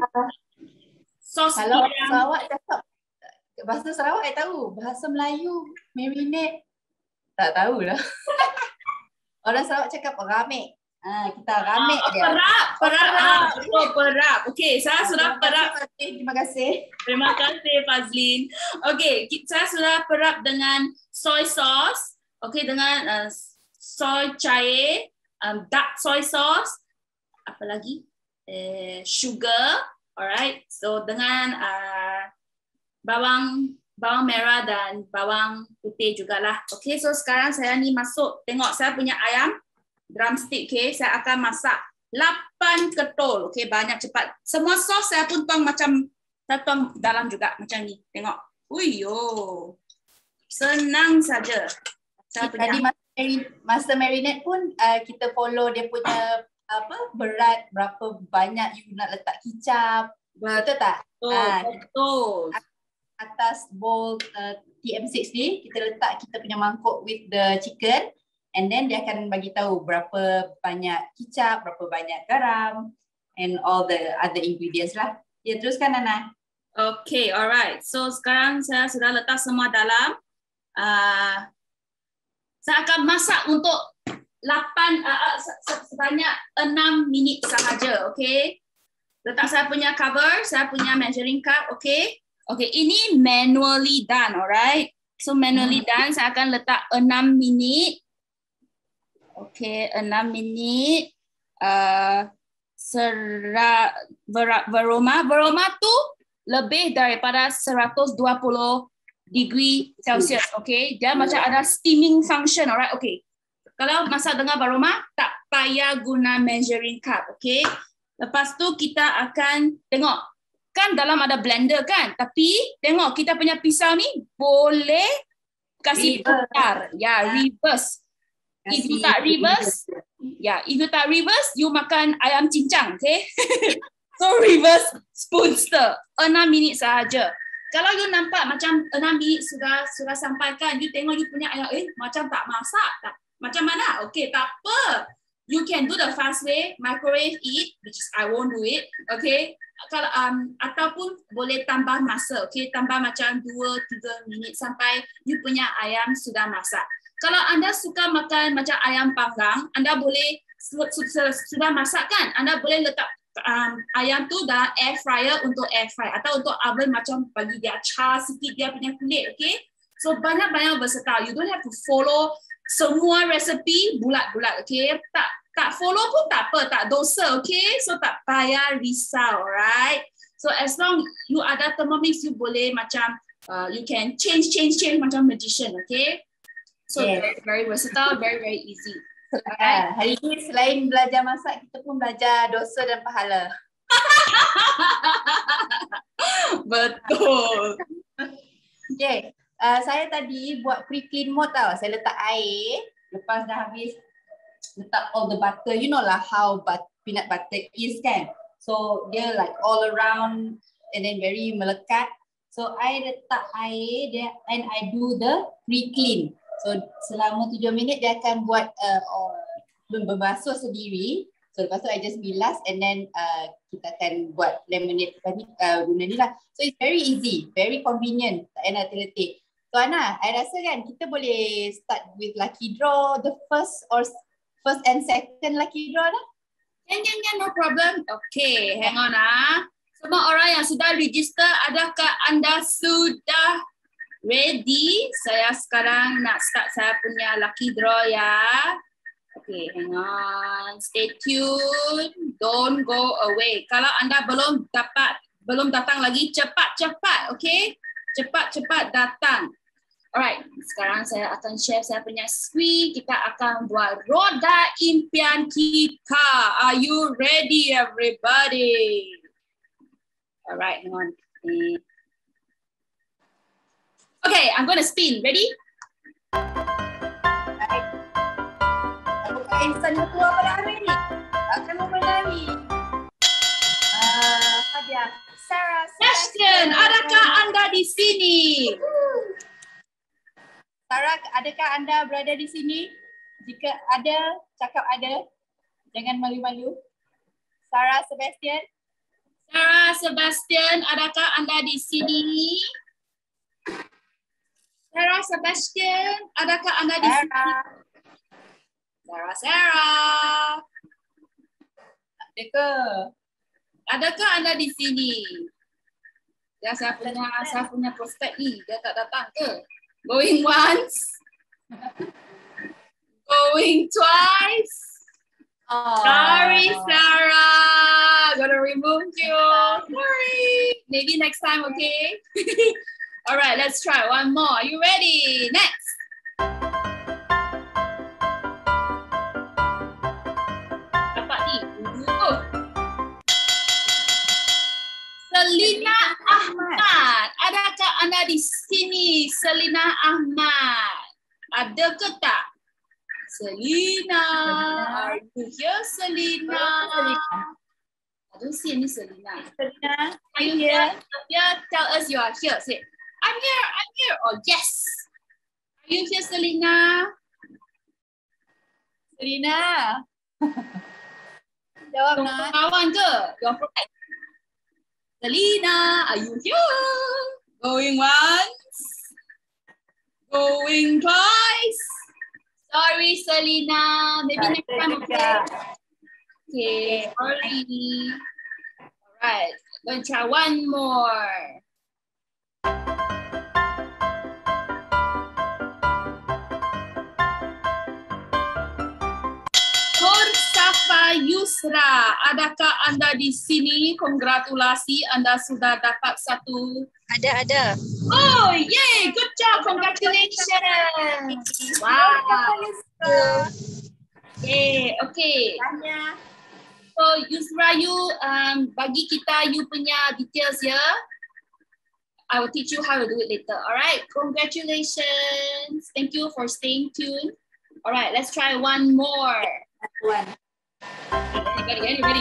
sos kalau ayam. Sarawak cakap, bahasa Sarawak saya tahu, bahasa Melayu, marinate, tak tahulah. Orang Sarawak cakap ramek. Ah, kita ramek oh, dia. Perap, perap. Ah, oh, perap. Okey, saya sudah perap. Terima kasih. Terima kasih Fazlin. Okey, saya sudah perap dengan soy sauce. Okey, dengan uh, soy cair, um, dark soy sauce. Apa lagi? Eh, sugar. Alright. So dengan uh, bawang bawang merah dan bawang putih jugalah. Okey, so sekarang saya ni masuk. Tengok saya punya ayam. Drumstick, okay. Saya akan masak lapan ketul, okay. Banyak cepat. Semua sos saya pun tuang macam, saya tuang dalam juga macam ni. Tengok. Uyo. Senang saja. Saya punya. Tadi masa marinate pun uh, kita follow dia punya apa berat, berapa banyak you nak letak kicap. Betul tak? Betul. Uh, betul. Atas bowl uh, T M six ni, kita letak kita punya mangkuk with the chicken. And then dia akan bagi tahu berapa banyak kicap, berapa banyak garam and all the other ingredients lah. Ya, teruskan Nana. Okay, alright. So sekarang saya sudah letak semua dalam. Uh, saya akan masak untuk lapan uh, sebanyak enam minit sahaja, okay? Letak saya punya cover, saya punya measuring cup, okay? Okay, ini manually done, alright? So manually hmm. done, saya akan letak enam minit. Okay, enam minit. Uh, sera, ver, veroma. Veroma tu lebih daripada seratus dua puluh degree Celsius. Okay, dia macam ada steaming function. Alright, okay. Kalau masak dengan veroma, tak payah guna measuring cup. Okay. Lepas tu kita akan tengok. Kan dalam ada blender kan. Tapi tengok kita punya pisau ni boleh kasih putar. Ya, yeah, reverse. If you tak reverse, yeah, if you tak reverse, you makan ayam cincang, okay? So reverse spoon stir, enam minit sahaja. Kalau you nampak macam enam minit sudah sudah sampai kan, you tengok you punya ayam, eh macam tak masak, tak, macam mana? Okay, tak apa. You can do the fast way, microwave it, which is I won't do it, okay? Kalau um, ataupun boleh tambah masa, okay? Tambah macam dua tiga minit sampai you punya ayam sudah masak. Kalau anda suka makan macam ayam panggang, anda boleh sudah masak kan? Anda boleh letak um, ayam tu dalam air fryer untuk air fry atau untuk oven macam bagi dia char sikit dia punya kulit, okay? So banyak-banyak versatile. You don't have to follow semua resepi bulat-bulat, okay? Tak tak follow pun tak apa, tak dosa, okay? So tak payah risau, right? So as long you ada Thermomix, you boleh macam uh, you can change, change, change macam magician, okay? So yes. very, very versatile, very, very easy. Alright. Hari ini selain belajar masak, kita pun belajar dosa dan pahala. Betul. Okay. Uh, saya tadi buat pre-clean mode tau. Saya letak air. Lepas dah habis, letak all the butter. You know lah how but peanut butter is kan. So dia like all around and then very melekat. So I letak air dia and I do the pre-clean. So selama tujuh minit dia akan buat uh, berbasuh sendiri. So lepas tu I just bilas and then uh, kita akan buat lemonade tadi uh, guna ni lah. So it's very easy, very convenient. Tak payah nak terletih. So Ana, I rasa kan kita boleh start with lucky draw, the first or first and second lucky draw lah. Yang, yang, yang, no problem. Okay, hang on ah. Semua orang yang sudah register, adakah anda sudah ready? Saya sekarang nak start saya punya lucky draw ya. Okay, hang on. Stay tuned. Don't go away. Kalau anda belum dapat, belum datang lagi, cepat-cepat, okay? Cepat-cepat datang. Alright, sekarang saya akan share saya punya screen. Kita akan buat roda impian kita. Are you ready, everybody? Alright, hang on. Okay, I'm going to spin. Ready? Apakah insan yang keluar pada hari ini? Akan membenari. Uh, Hadiah. Sarah. Question, adakah anda di sini? Sarah, adakah anda berada di sini? Jika ada, cakap ada. Jangan malu-malu. Sarah Sebastian. Sarah Sebastian, adakah anda di sini? Sarah Sebastian, adakah anda di sini? Sarah, Sarah. Adakah? Adakah anda di sini? Ya, saya punya, saya punya prospek ni, dia tak datang ke? Going once. Going twice. Oh. Sorry, Sarah. Gonna remove you. Sorry. Maybe next time, okay? All right, let's try one more. Are you ready? Next. Dapat ni. Uh. Selina Ahmad. Adakah anda di sini? Selina Ahmad. Ada ke tak? Selina. Are you here, Selina? I don't see any Selina. Selina. Are you here? Yeah, tell us you are here. Say, I'm here, I'm here. Oh, yes. Are you here, Selina? Selina. Jawab nak. Kawan ke? Your friend. Selina, are you here? Going once. Going twice. Sorry, Selina. Maybe next time, okay? Okay, sorry. All right, going to try one more. Nur Safa Yusra, adakah anda di sini? Congratulasi, anda sudah dapat satu. Ada, ada. Oh, yay! Good job! Congratulations! Wow! Okay, okay. So, Yusra, you um, bagi kita you punya details ya. I will teach you how to do it later. All right. Congratulations. Thank you for staying tuned. All right. Let's try one more. One. Ready? Ready? Ready?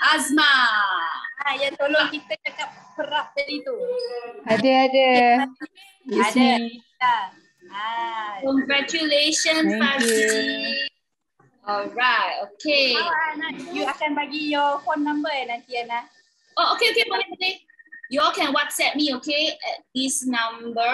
Azma. Ah, yang tolong kita cakap perap tadi tu. Ada, ada. Yes, Ada. me. Ah. Congratulations, Thank Fazli. you. Alright, okay. Awak Ana, you akan bagi your phone number eh nanti Ana. Oh, okay, okay, boleh, boleh. You all can WhatsApp me, okay, at this number.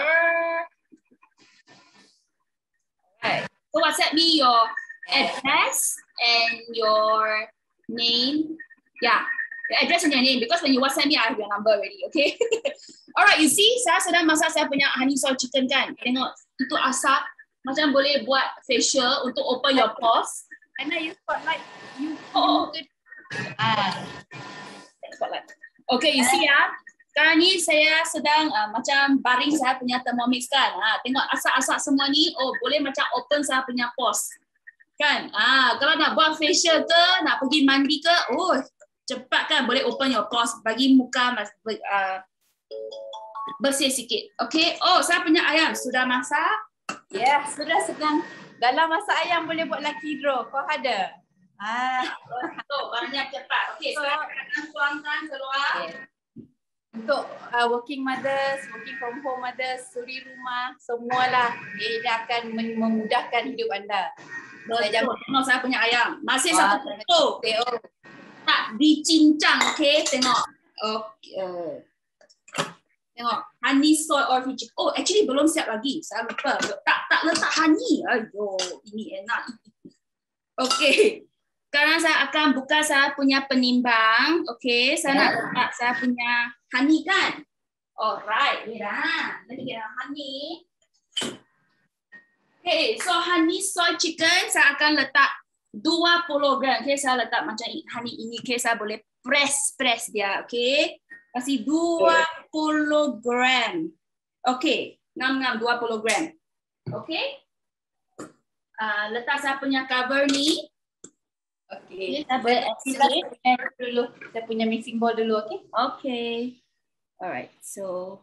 Alright. So WhatsApp me your address and your name. Yeah, your address and your name, because when you WhatsApp me, I have your number already, okay? Alright, you see, saya sedang masak saya punya honey soy chicken kan. Tengok, itu asap. Macam boleh buat facial untuk open your pores. Ana, you spotlight. You, Oh, you ah. spotlight. Okay, you see ya. Sekarang ni saya sedang uh, macam baring saya punya Thermomix kan. Ha, tengok asap-asap semua ni, oh boleh macam open saya punya pores. Kan? Ah, kalau nak buat facial ke, nak pergi mandi ke, oh cepat kan boleh open your pores, bagi muka mas, uh, bersih sikit. Okay, oh saya punya ayam sudah masak. Ya, yeah, sudah sedang dalam masak ayam boleh buat lucky draw. Kau ada? Ah, oh, banyak cepat. Okay, sekarang so, akan tuangkan keluar. Yeah. Untuk uh, working mothers, working from home mothers, suri rumah, semualah ini akan memudahkan hidup anda. Betul, tengok saya punya ayam. Masih Wah, satu foto. Teo. Tak dicincang, okay? Tengok. Okay. Uh, tengok. Honey soy or chicken. Oh, actually belum siap lagi. Saya lupa. Tak tak letak honey. Ayo, ini enak. Okay. Sekarang saya akan buka saya punya penimbang. Okay, saya nak letak saya punya honey kan? Alright, wait ah. Let me get honey. Okay, so honey soy chicken saya akan letak dua puluh gram. Okay, saya letak macam honey ini. Okay, saya boleh press press dia. Okay, kasih dua puluh gram. Okay, ngam-ngam dua puluh gram. Okay, uh, letak saya punya cover ni. Okay, kita boleh dulu. Saya punya mixing bowl dulu, okay? Okay. Alright, so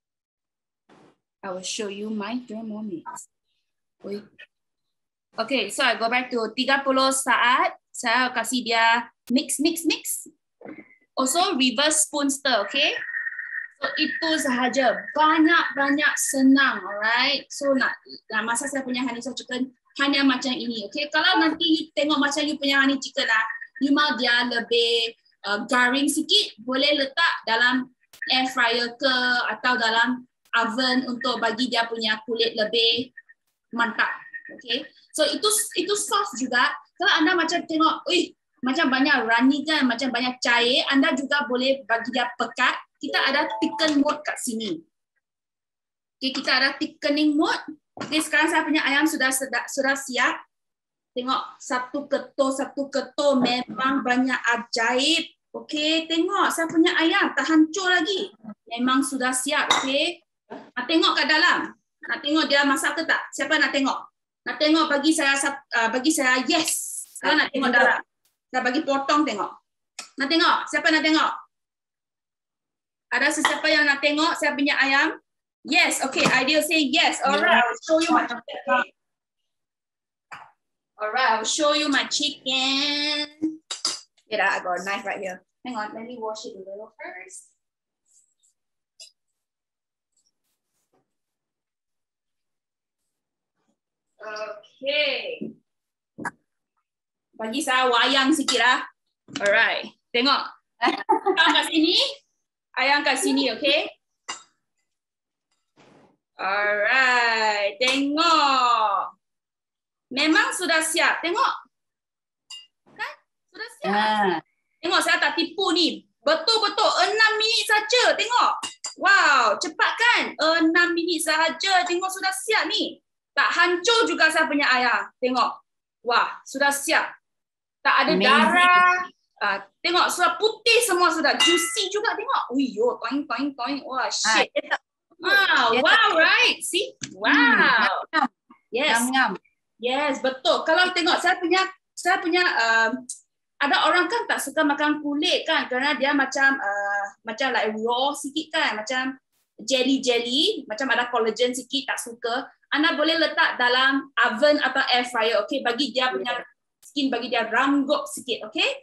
I will show you my Thermomix. Wait. Okay, so I go back to tiga puluh saat. Saya kasih dia mix, mix, mix. Also reverse spoon stir, okay? So itu sahaja. Banyak-banyak senang, alright? So nak, nak masak saya punya honey soy chicken hanya macam ini, okay? Kalau nanti you tengok macam you punya honey chicken lah, you mau dia lebih uh, garing sikit, boleh letak dalam air fryer ke atau dalam oven untuk bagi dia punya kulit lebih mantap, okay? So itu itu sauce juga. Kalau anda macam tengok, ih macam banyak runny kan, macam banyak cair, anda juga boleh bagi dia pekat. Kita ada thicken mode kat sini. Okay, kita ada thickening mode. Okay, sekarang saya punya ayam sudah sudah, sudah siap. Tengok, satu ketul, satu ketul memang banyak ajaib. Okay, tengok saya punya ayam tak hancur lagi. Memang sudah siap, okay. Nak tengok kat dalam. Nak tengok dia masak ke tak? Siapa nak tengok? Nak tengok bagi saya uh, bagi saya yes. Kalau nak tengok dalam. Saya bagi potong tengok. Nak tengok? Siapa nak tengok? Ada sesiapa yang nak tengok saya punya ayam? Yes, okay. Ideal say yes. All right, I will show you my chicken. All right, I will show you my chicken. Yeah, I got a knife right here. Hang on, let me wash it a little first. Okay. Bagi saya wayang sikit lah. All right, tengok. Ayam kat sini. Ayam kat sini, okay? Alright, tengok. Memang sudah siap. Tengok. Kan? Sudah siap. Ah. Tengok, saya tak tipu ni. Betul-betul enam minit saja. Tengok. Wow, cepat kan? enam minit sahaja. Tengok, sudah siap ni. Tak hancur juga saya punya ayam. Tengok. Wah, sudah siap. Tak ada Amazing. Darah. Uh, tengok, sudah putih semua, sudah juicy juga. Tengok. Wih, yo, toing, toing, toing. Wah, shit. Ah, Wow, yes, wow, right? See? Wow. Hmm, yes. Ngam, ngam. Yes, betul. Kalau tengok saya punya saya punya uh, ada orang kan tak suka makan kulit kan kerana dia macam uh, macam like raw sikit kan, macam jelly-jelly, macam ada collagen sikit, tak suka. Anda boleh letak dalam oven atau air fryer, okay? Bagi dia punya skin, bagi dia ranggup sikit, okay?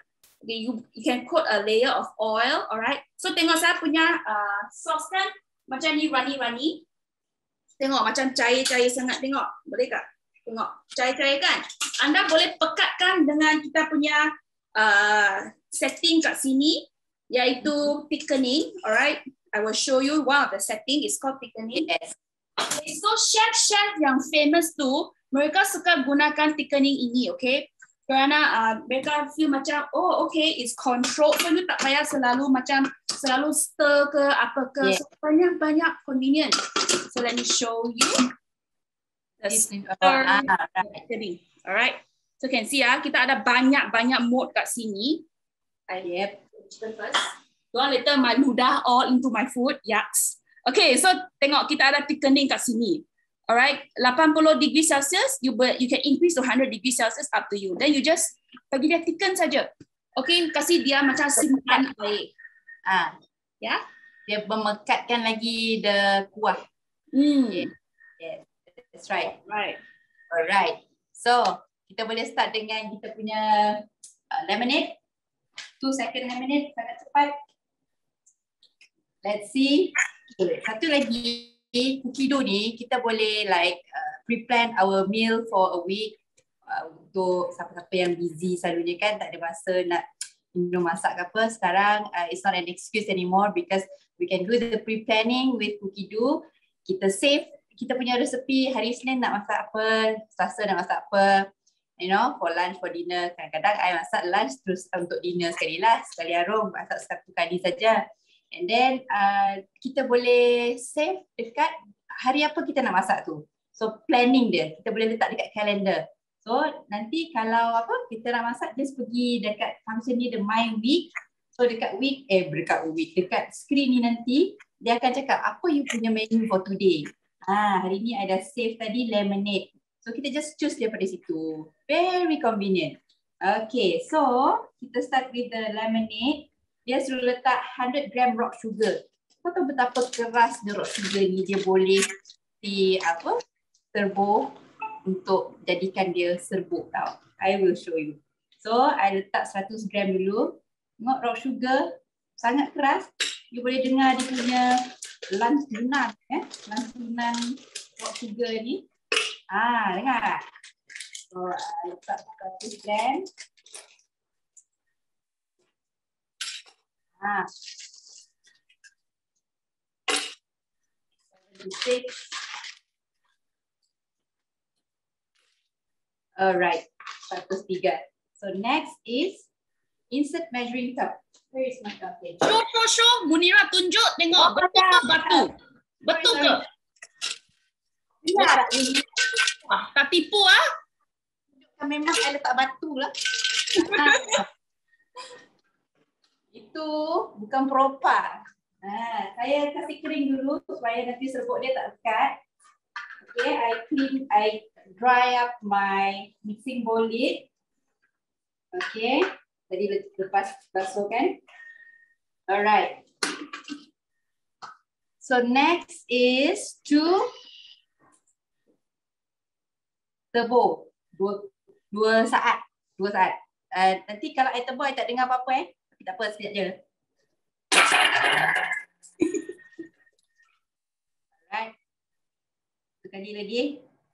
Okay, you, you can coat a layer of oil, alright. So tengok saya punya uh, sauce kan macam ni runny-runny. Tengok macam cair-cair sangat, tengok. Boleh tak? Tengok, cair-cair kan? Anda boleh pekatkan dengan kita punya uh, setting kat sini, iaitu thickening, alright. I will show you one of the setting, it's called thickening. Yes. Okay, so chef-chef yang famous tu, mereka suka gunakan thickening ini, okay? Kerana uh, mereka feel macam, oh okay, it's controlled. So you tak payah selalu macam, selalu stir ke apa ke. Yeah. So banyak-banyak convenient. So let me show you. The stir thickening. Alright. So you can see ah, kita ada banyak-banyak mode kat sini. I Yep. chicken first. Don't later my ludah all into my food. Yucks. Okay, so tengok kita ada thickening kat sini. Alright, lapan puluh degree Celsius, you ber, you can increase to one hundred degree Celsius, up to you. Then you just bagi dia thicken saja. Okay, kasih dia macam simpan air. Ah, Ya? dia memekatkan lagi the kuah. Hmm. Yeah. Yes, that's right. Right. Alright. So, kita boleh start dengan kita punya uh, lemonade. Two second lemonade, sangat cepat. Let's see. Okay, satu lagi. Cookie dough ni kita boleh like uh, pre-plan our meal for a week uh, untuk siapa-siapa yang busy selalunya kan tak ada masa nak minum masak ke apa. Sekarang uh, it's not an excuse anymore because we can do the pre-planning with cookie dough. Kita save kita punya resepi hari Isnin nak masak apa, Selasa nak masak apa, you know, for lunch, for dinner. Kadang-kadang I masak lunch terus untuk dinner sekali lah, sekali harum masak satu kali saja. And then uh, kita boleh save dekat hari apa kita nak masak tu. So planning dia, kita boleh letak dekat kalender. So nanti kalau apa kita nak masak, just pergi dekat function ni, the my week. So dekat week, eh dekat week, dekat screen ni nanti, dia akan cakap apa you punya menu for today. Ah, hari ni I dah save tadi lemonade. So kita just choose daripada situ. Very convenient. Okay, so kita start with the lemonade. Dia suruh letak one hundred gram rock sugar. Kau tahu betapa kerasnya rock sugar ni, dia boleh di apa? Serbu untuk jadikan dia serbuk tau. I will show you. So, I letak seratus gram dulu. Tengok rock sugar sangat keras. You boleh dengar dia punya lantunan eh, lantunan rock sugar ni. Ah, dengar. So, I letak seratus gram. Ah. seventy-six. Alright, seratus tiga. So next is insert measuring cup. Where is my cup? Okay. Show, show, show. Munira tunjuk, tengok. Oh, betul ke batu? Betul ke? Ya. Wah, tak tipu ah. Memang I letak batu lah. Ah. Itu bukan propa. Ah, saya kasih kering dulu supaya nanti serbuk dia tak lekat. Okay, I clean, I dry up my mixing bowl lid. Okay, tadi lepas basuh kan. Alright. So next is to tebus dua dua saat, dua saat. Uh, nanti kalau I tebus I tak dengar apa-apa eh. Tak apa, sekejap je. Alright. Sekali lagi.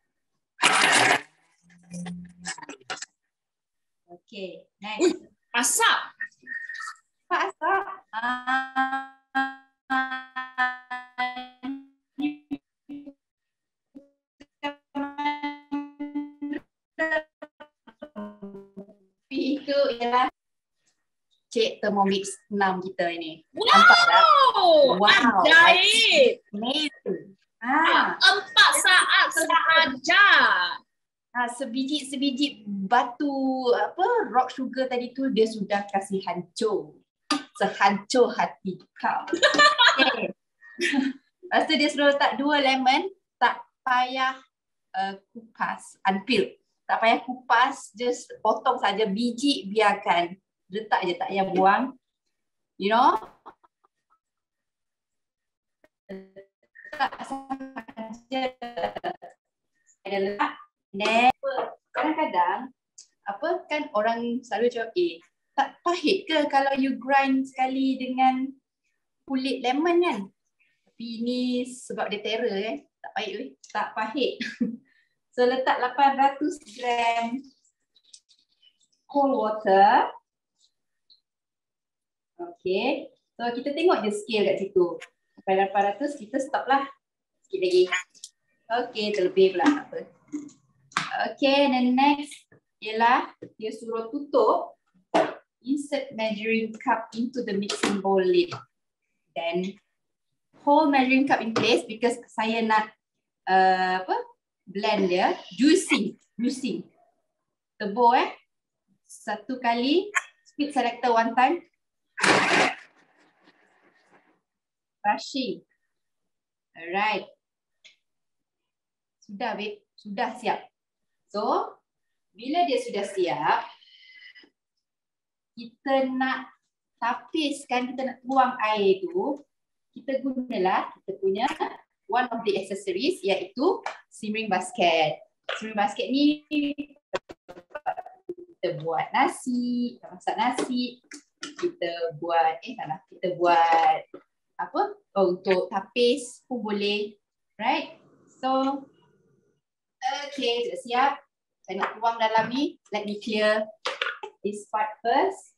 Okay, next. Ui, asap. Apa asap? Uh, itu ialah Cik Thermomix enam kita ini. Wow! Nampak tak? Wow. Ajaib. Amazing. Ah. Empat saat sahaja. Ah, sebiji-sebiji batu apa rock sugar tadi tu dia sudah kasih hancur. Sehancur hati kau. Okay. Lepas tu dia suruh letak dua lemon, tak payah uh, kupas, unpeel. Tak payah kupas, just potong saja biji, biarkan. Letak je, tak payah buang. You know? Letak saja. Ada letak. Never. Kadang-kadang, apa kan orang selalu cakap, eh, tak pahit ke kalau you grind sekali dengan kulit lemon kan? Tapi ini sebab dia terror eh. Tak pahit weh. Tak pahit. So letak lapan ratus gram cold water. Okay. So kita tengok je scale kat situ. Sampai lapan ratus kita stop lah. Sikit lagi. Okay, terlebih pula. Tak apa. Okay, then next ialah dia suruh tutup. Insert measuring cup into the mixing bowl lid. Then hold measuring cup in place because saya nak uh, apa blend dia. Juicing. Juicing. Tebur eh. Satu kali. Speed selector one time. Brushing. Alright. Sudah, babe. Sudah siap. So, bila dia sudah siap, kita nak tapiskan, kita nak tuang air tu, kita gunalah kita punya one of the accessories iaitu simmering basket. Simmering basket ni kita buat nasi, kita masak nasi, kita buat, eh salah, kita buat apa? Oh, untuk tapis pun boleh. Right? So, okay, sudah siap. Saya nak tuang dalam ni. Let me clear this part first.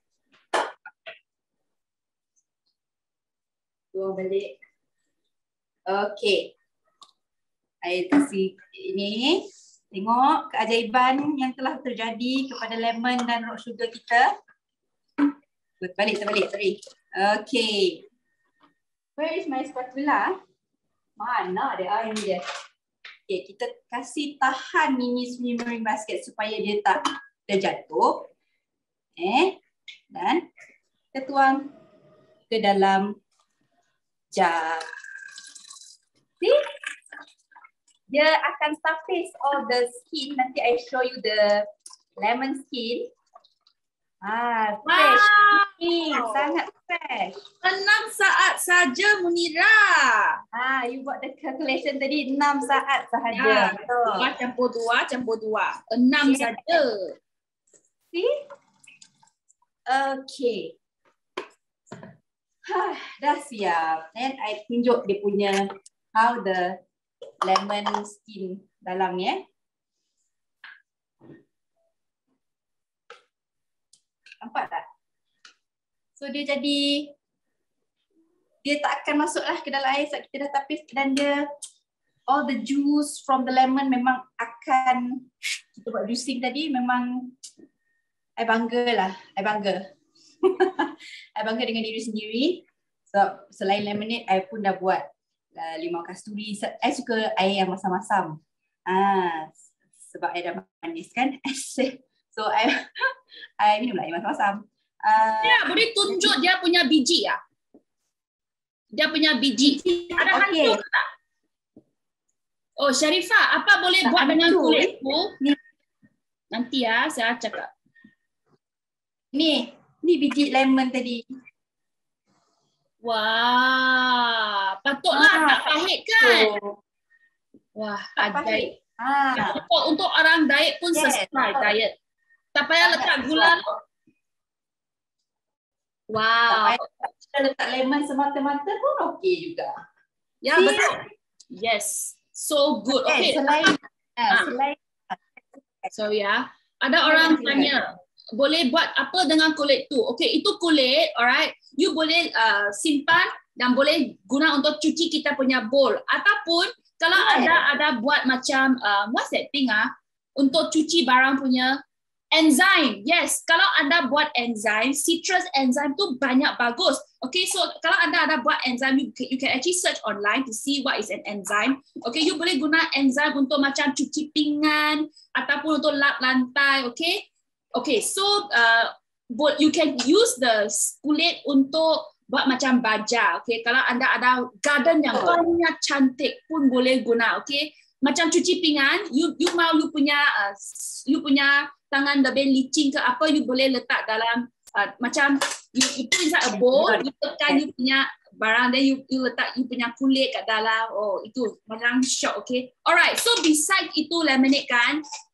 Tuang balik. Okay. Saya kasih ini. Tengok keajaiban yang telah terjadi kepada lemon dan rock sugar kita. Terbalik, terbalik, sorry. Okay. Where is my spatula? Mana ada air ni dia? Okay, kita kasih tahan mini simmering basket supaya dia tak terjatuh. Eh, dan kita tuang ke dalam jar. See? Dia akan surface all the skin. Nanti I show you the lemon skin. Ah, fresh. Wow. Sangat fresh. Enam saat saja Munira. Ah, you buat the calculation tadi enam saat sahaja. Ya, Betul. dua campur dua campur dua. Enam Yeah. saja. See? Okay. Hah, dah siap. And I tunjuk dia punya how the lemon skin dalamnya. Nampak tak? So dia jadi, dia tak akan masuk lah ke dalam air saat kita dah tapis dan dia, all the juice from the lemon memang akan, kita buat juicing tadi memang, I bangga lah, I bangga. I bangga dengan diri sendiri. So selain lemonade, I pun dah buat uh, limau kasturi. I suka air yang masam-masam. Ah, sebab I dah manis kan. So I I minum lah air masam-masam. Uh, Ya, boleh tunjuk dia punya biji ya. Dia punya biji. Ada okay. hantu ke tak? Oh, Sharifah, apa boleh Tak buat dengan hantu, kulit eh. tu? Ni. Nanti ya, saya cakap. Ni, ni biji lemon tadi. Wah, patutlah Ah, tak pahit kan? So, Wah, tak ajaib. pahit. Ah, Untuk, untuk orang diet pun Yes, sesuai betul. diet. Tak payah Sangat letak sesuai. gula. tak Wow. payah kita letak lemon semata-mata pun okey juga. Ya, See? betul. Yes. So good. Okay, Okay. selain ah, Ah. selain So ya, ada orang silakan. tanya, boleh buat apa dengan kulit tu? Okay, itu kulit, alright. You boleh uh, simpan dan boleh guna untuk cuci kita punya bowl. Ataupun kalau Yeah. ada ada buat macam uh, what's that thing ah? Untuk cuci barang punya enzyme. Yes, kalau anda buat enzyme, citrus enzyme tu banyak bagus. Okay, so kalau anda ada buat enzyme, you can, you can actually search online to see what is an enzyme. Okay, you boleh guna enzyme untuk macam cuci pinggan ataupun untuk lap lantai. Okay, okay, so uh, you can use the kulit untuk buat macam baja. Okay, kalau anda ada garden yang Oh. banyak cantik pun boleh guna. Okay, macam cuci pinggan, you you mau you punya uh, you punya tangan lebih licin ke apa, you boleh letak dalam uh, macam you, you put inside a bowl, you tekan you punya barang, then you, you letak you punya kulit kat dalam. Oh, itu macam shock. Okay, alright, so beside itu lemonade kan,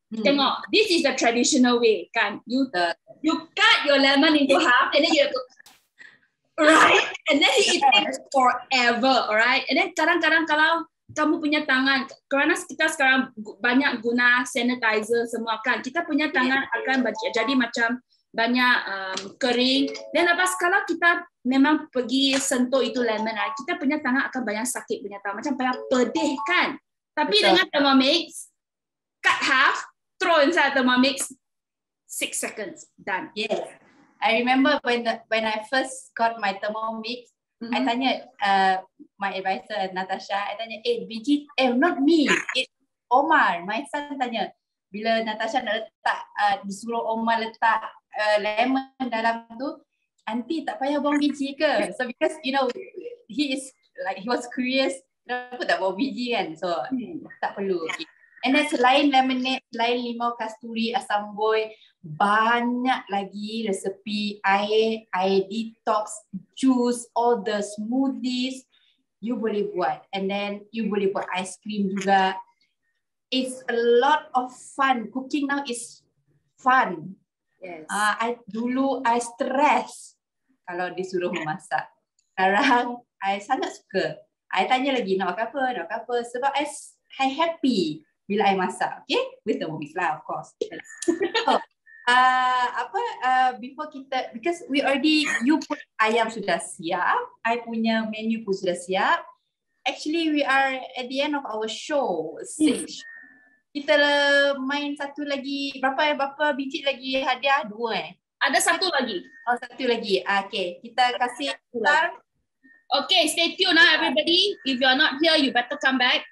Hmm. Tengok, this is the traditional way, kan? You uh, you cut your lemon into half and then you have to, right? And then it takes forever, alright? And then kadang-kadang kalau kamu punya tangan, kerana kita sekarang banyak guna sanitizer semua kan, kita punya tangan akan jadi macam banyak um, kering. Dan lepas kalau kita memang pergi sentuh itu lemon, right? Kita punya tangan akan banyak sakit punya tangan, macam banyak pedih kan? Tapi Betul. dengan Thermomix, cut half, throw inside Thermomix, six seconds, done. Yes, I remember when the, when I first got my Thermomix, mm-hmm. I tanya uh, my advisor Natasha, I tanya, eh biji, eh not me, it's Omar. My son tanya, bila Natasha nak letak, uh, disuruh Omar letak uh, lemon dalam tu, auntie tak payah buang biji ke? So because you know he is like he was curious, kenapa tak buang biji kan? So hmm. tak perlu. Okay. And then selain lemonade, selain limau kasturi, asam boy, banyak lagi resepi air, air detox, juice, all the smoothies you boleh buat. And then you boleh buat ice cream juga. It's a lot of fun. Cooking now is fun. Yes. Uh, I dulu I stress kalau disuruh memasak. Sekarang I sangat suka. I tanya lagi nak makan apa, nak makan apa sebab I, I happy bila I masak, okay? With Thermomix lah, of course. So, uh, apa, uh, before kita, because we already, you put ayam sudah siap, I punya menu pun sudah siap. Actually, we are at the end of our show. Six. Hmm. Kita main satu lagi, berapa berapa biji lagi hadiah? Dua eh? Ada satu lagi. Oh, satu lagi. Okay, kita kasih putar. Okay, stay tuned now everybody. If you are not here, you better come back.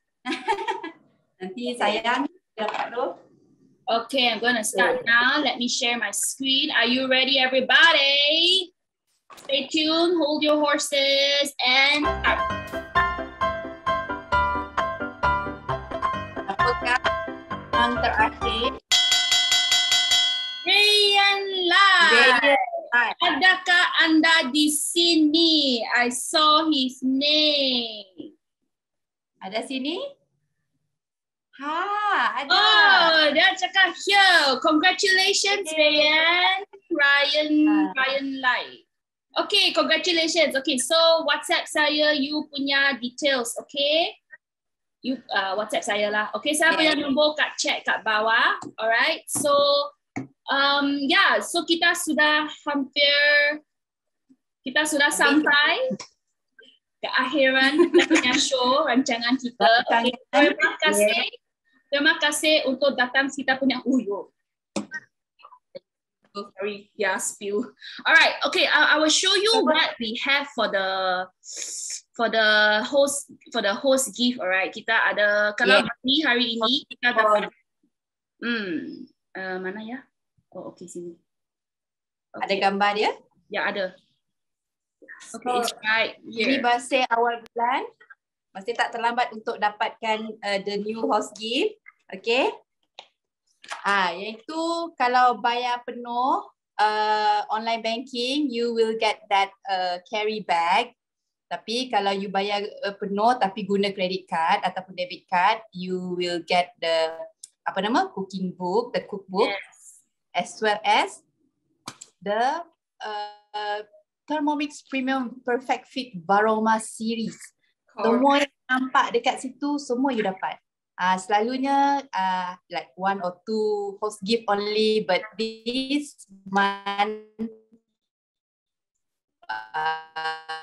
Nanti sayang dapat tu. Okay, I'm going to start now. Let me share my screen. Are you ready, everybody? Stay tuned, hold your horses, and start. Apakah yang terakhir? Rayyan Lai. Adakah anda di sini? I saw his name. Ada sini? Ha, ada. Oh, dia cakap here. Congratulations, okay. Rayyan. Ryan, uh. Rayyan Lai. Okay, congratulations. Okay, so WhatsApp saya you punya details, okay? You uh, WhatsApp saya lah. Okay, saya punya nombor kat chat kat bawah. Alright, so um, yeah, so kita sudah hampir, kita sudah sampai ke akhiran punya show, rancangan kita. Okay, terima kasih. Terima kasih untuk datang kita punya uyo. Oh, sorry, yeah, spill. All right, okay. I, I will show you what we have for the for the host for the host gift. Alright, kita ada kalau yeah. Hari hari ini kita dapat. Hmm, uh, mana ya? Oh, okay sini. Okay. Ada gambar dia? Ya ada. Okay, so, it's right here. Ini masih awal bulan. Masih tak terlambat untuk dapatkan uh, the new host gift. Okay. Ah, iaitu kalau bayar penuh uh, online banking, you will get that uh, carry bag. Tapi kalau you bayar uh, penuh tapi guna credit card ataupun debit card, you will get the apa nama cooking book, the cookbook, yes. As well as the uh, Thermomix Premium Perfect Fit Baroma Series. Semua yang nampak dekat situ, semua you dapat. Uh, selalunya uh, like one or two host gift only, but this month uh,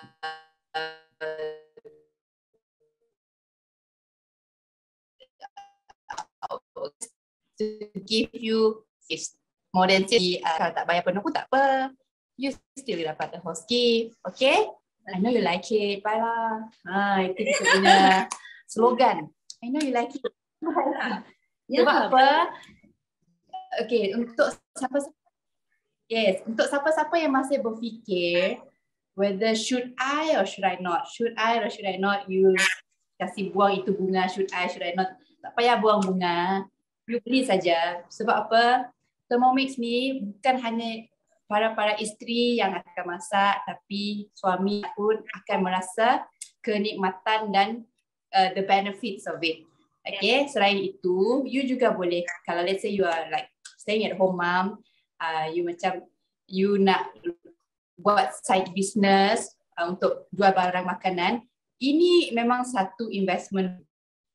to give you gifts more than sixty. Uh, kalau tak bayar penuh pun tak apa, you still dapat the host gift. Okay? I know you like it. Bye lah. Ah, itu kita punya slogan. I know you like it. Yeah. Sebab apa? Okay, untuk siapa-siapa, yes, untuk siapa-siapa yang masih berfikir whether should I or should I not, should I or should I not, you kasih buang itu bunga, should I, should I not, tak payah buang bunga, you beli saja. Sebab apa? Thermomix ni bukan hanya para-para isteri yang akan masak, tapi suami pun akan merasa kenikmatan dan uh, the benefits of it. Okay, selain itu, you juga boleh, kalau let's say you are like staying at home mom, uh, you macam, you nak buat side business uh, untuk jual barang makanan, ini memang satu investment.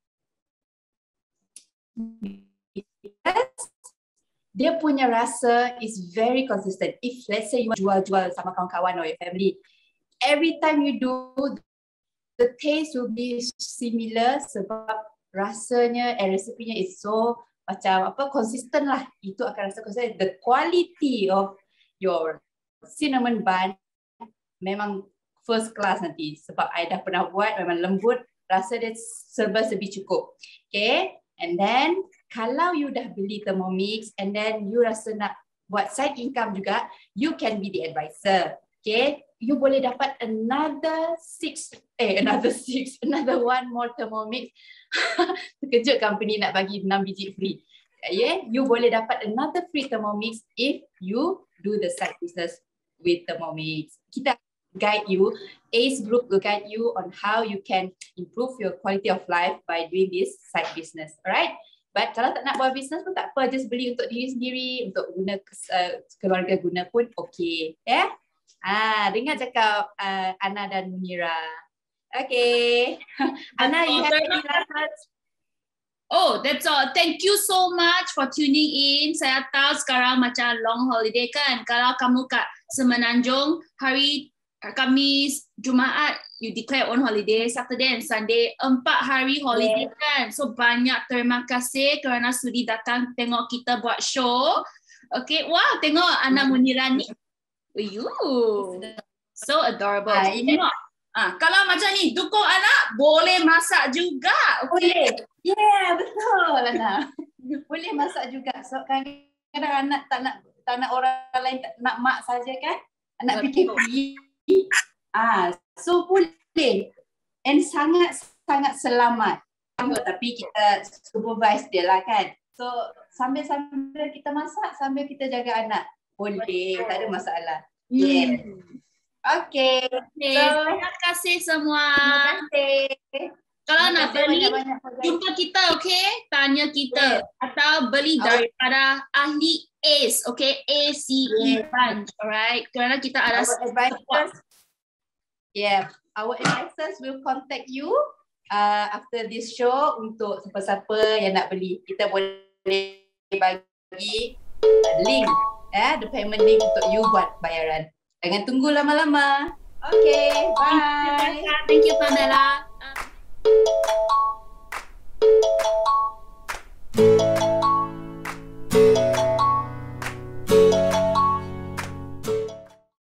Dia punya rasa is very consistent. If let's say you jual-jual sama kawan-kawan or your family, every time you do, the taste will be similar sebab rasanya and resipinya is so macam apa consistent lah. Itu akan rasa consistent. The quality of your cinnamon bun memang first class nanti sebab I dah pernah buat, memang lembut, rasa dia serba serbi cukup. Okay, and then kalau you dah beli Thermomix and then you rasa nak buat side income juga, you can be the advisor. Okay, you boleh dapat another six, eh another six, another one more Thermomix. Terkejut company nak bagi enam biji free. Yeah, you boleh dapat another free Thermomix if you do the side business with Thermomix. Kita guide you, Ace Group will guide you on how you can improve your quality of life by doing this side business. Alright? But kalau tak nak buat business pun tak apa, just beli untuk diri sendiri, untuk guna uh, keluarga guna pun okey. Ya? Yeah? Ah, dengar cakap uh, Ana dan Mira. Okay. Ana, you have any last words? Oh, that's all. Thank you so much for tuning in. Saya tahu sekarang macam long holiday kan. Kalau kamu kat Semenanjung, hari Khamis, Jumaat, you declare on holiday, Saturday and Sunday, empat hari holiday yeah. kan. So banyak terima kasih kerana sudi datang tengok kita buat show. Okay, wow, tengok anak Munira ni. You, so adorable. Ah, ini tengok. Ah, kalau macam ni, dukung anak, boleh masak juga. Okay. Boleh. Yeah, betul Ana. Boleh masak juga. So kadang-kadang anak tak nak tak nak orang lain, tak nak mak saja kan. Anak fikir pergi. Ah, so boleh. And sangat-sangat selamat. Tapi kita supervise dia lah kan. So sambil-sambil kita masak, sambil kita jaga anak. Boleh, tak ada masalah. Yeah. Okay. Okay. So, terima kasih semua. Terima kasih. Kalau Terima nak kasih beli, banyak-banyak. jumpa kita, okay? Tanya kita. Yeah. Atau beli daripada ahli Ace, okay? A C E Yeah. Bunch, alright? Kerana kita ada Our advisors, yeah, our advisors will contact you uh, after this show untuk siapa-siapa yang nak beli. Kita boleh bagi uh, link, eh, the payment link untuk you buat bayaran. Jangan tunggu lama-lama. Okay, bye. Thank you, Pamela. Um,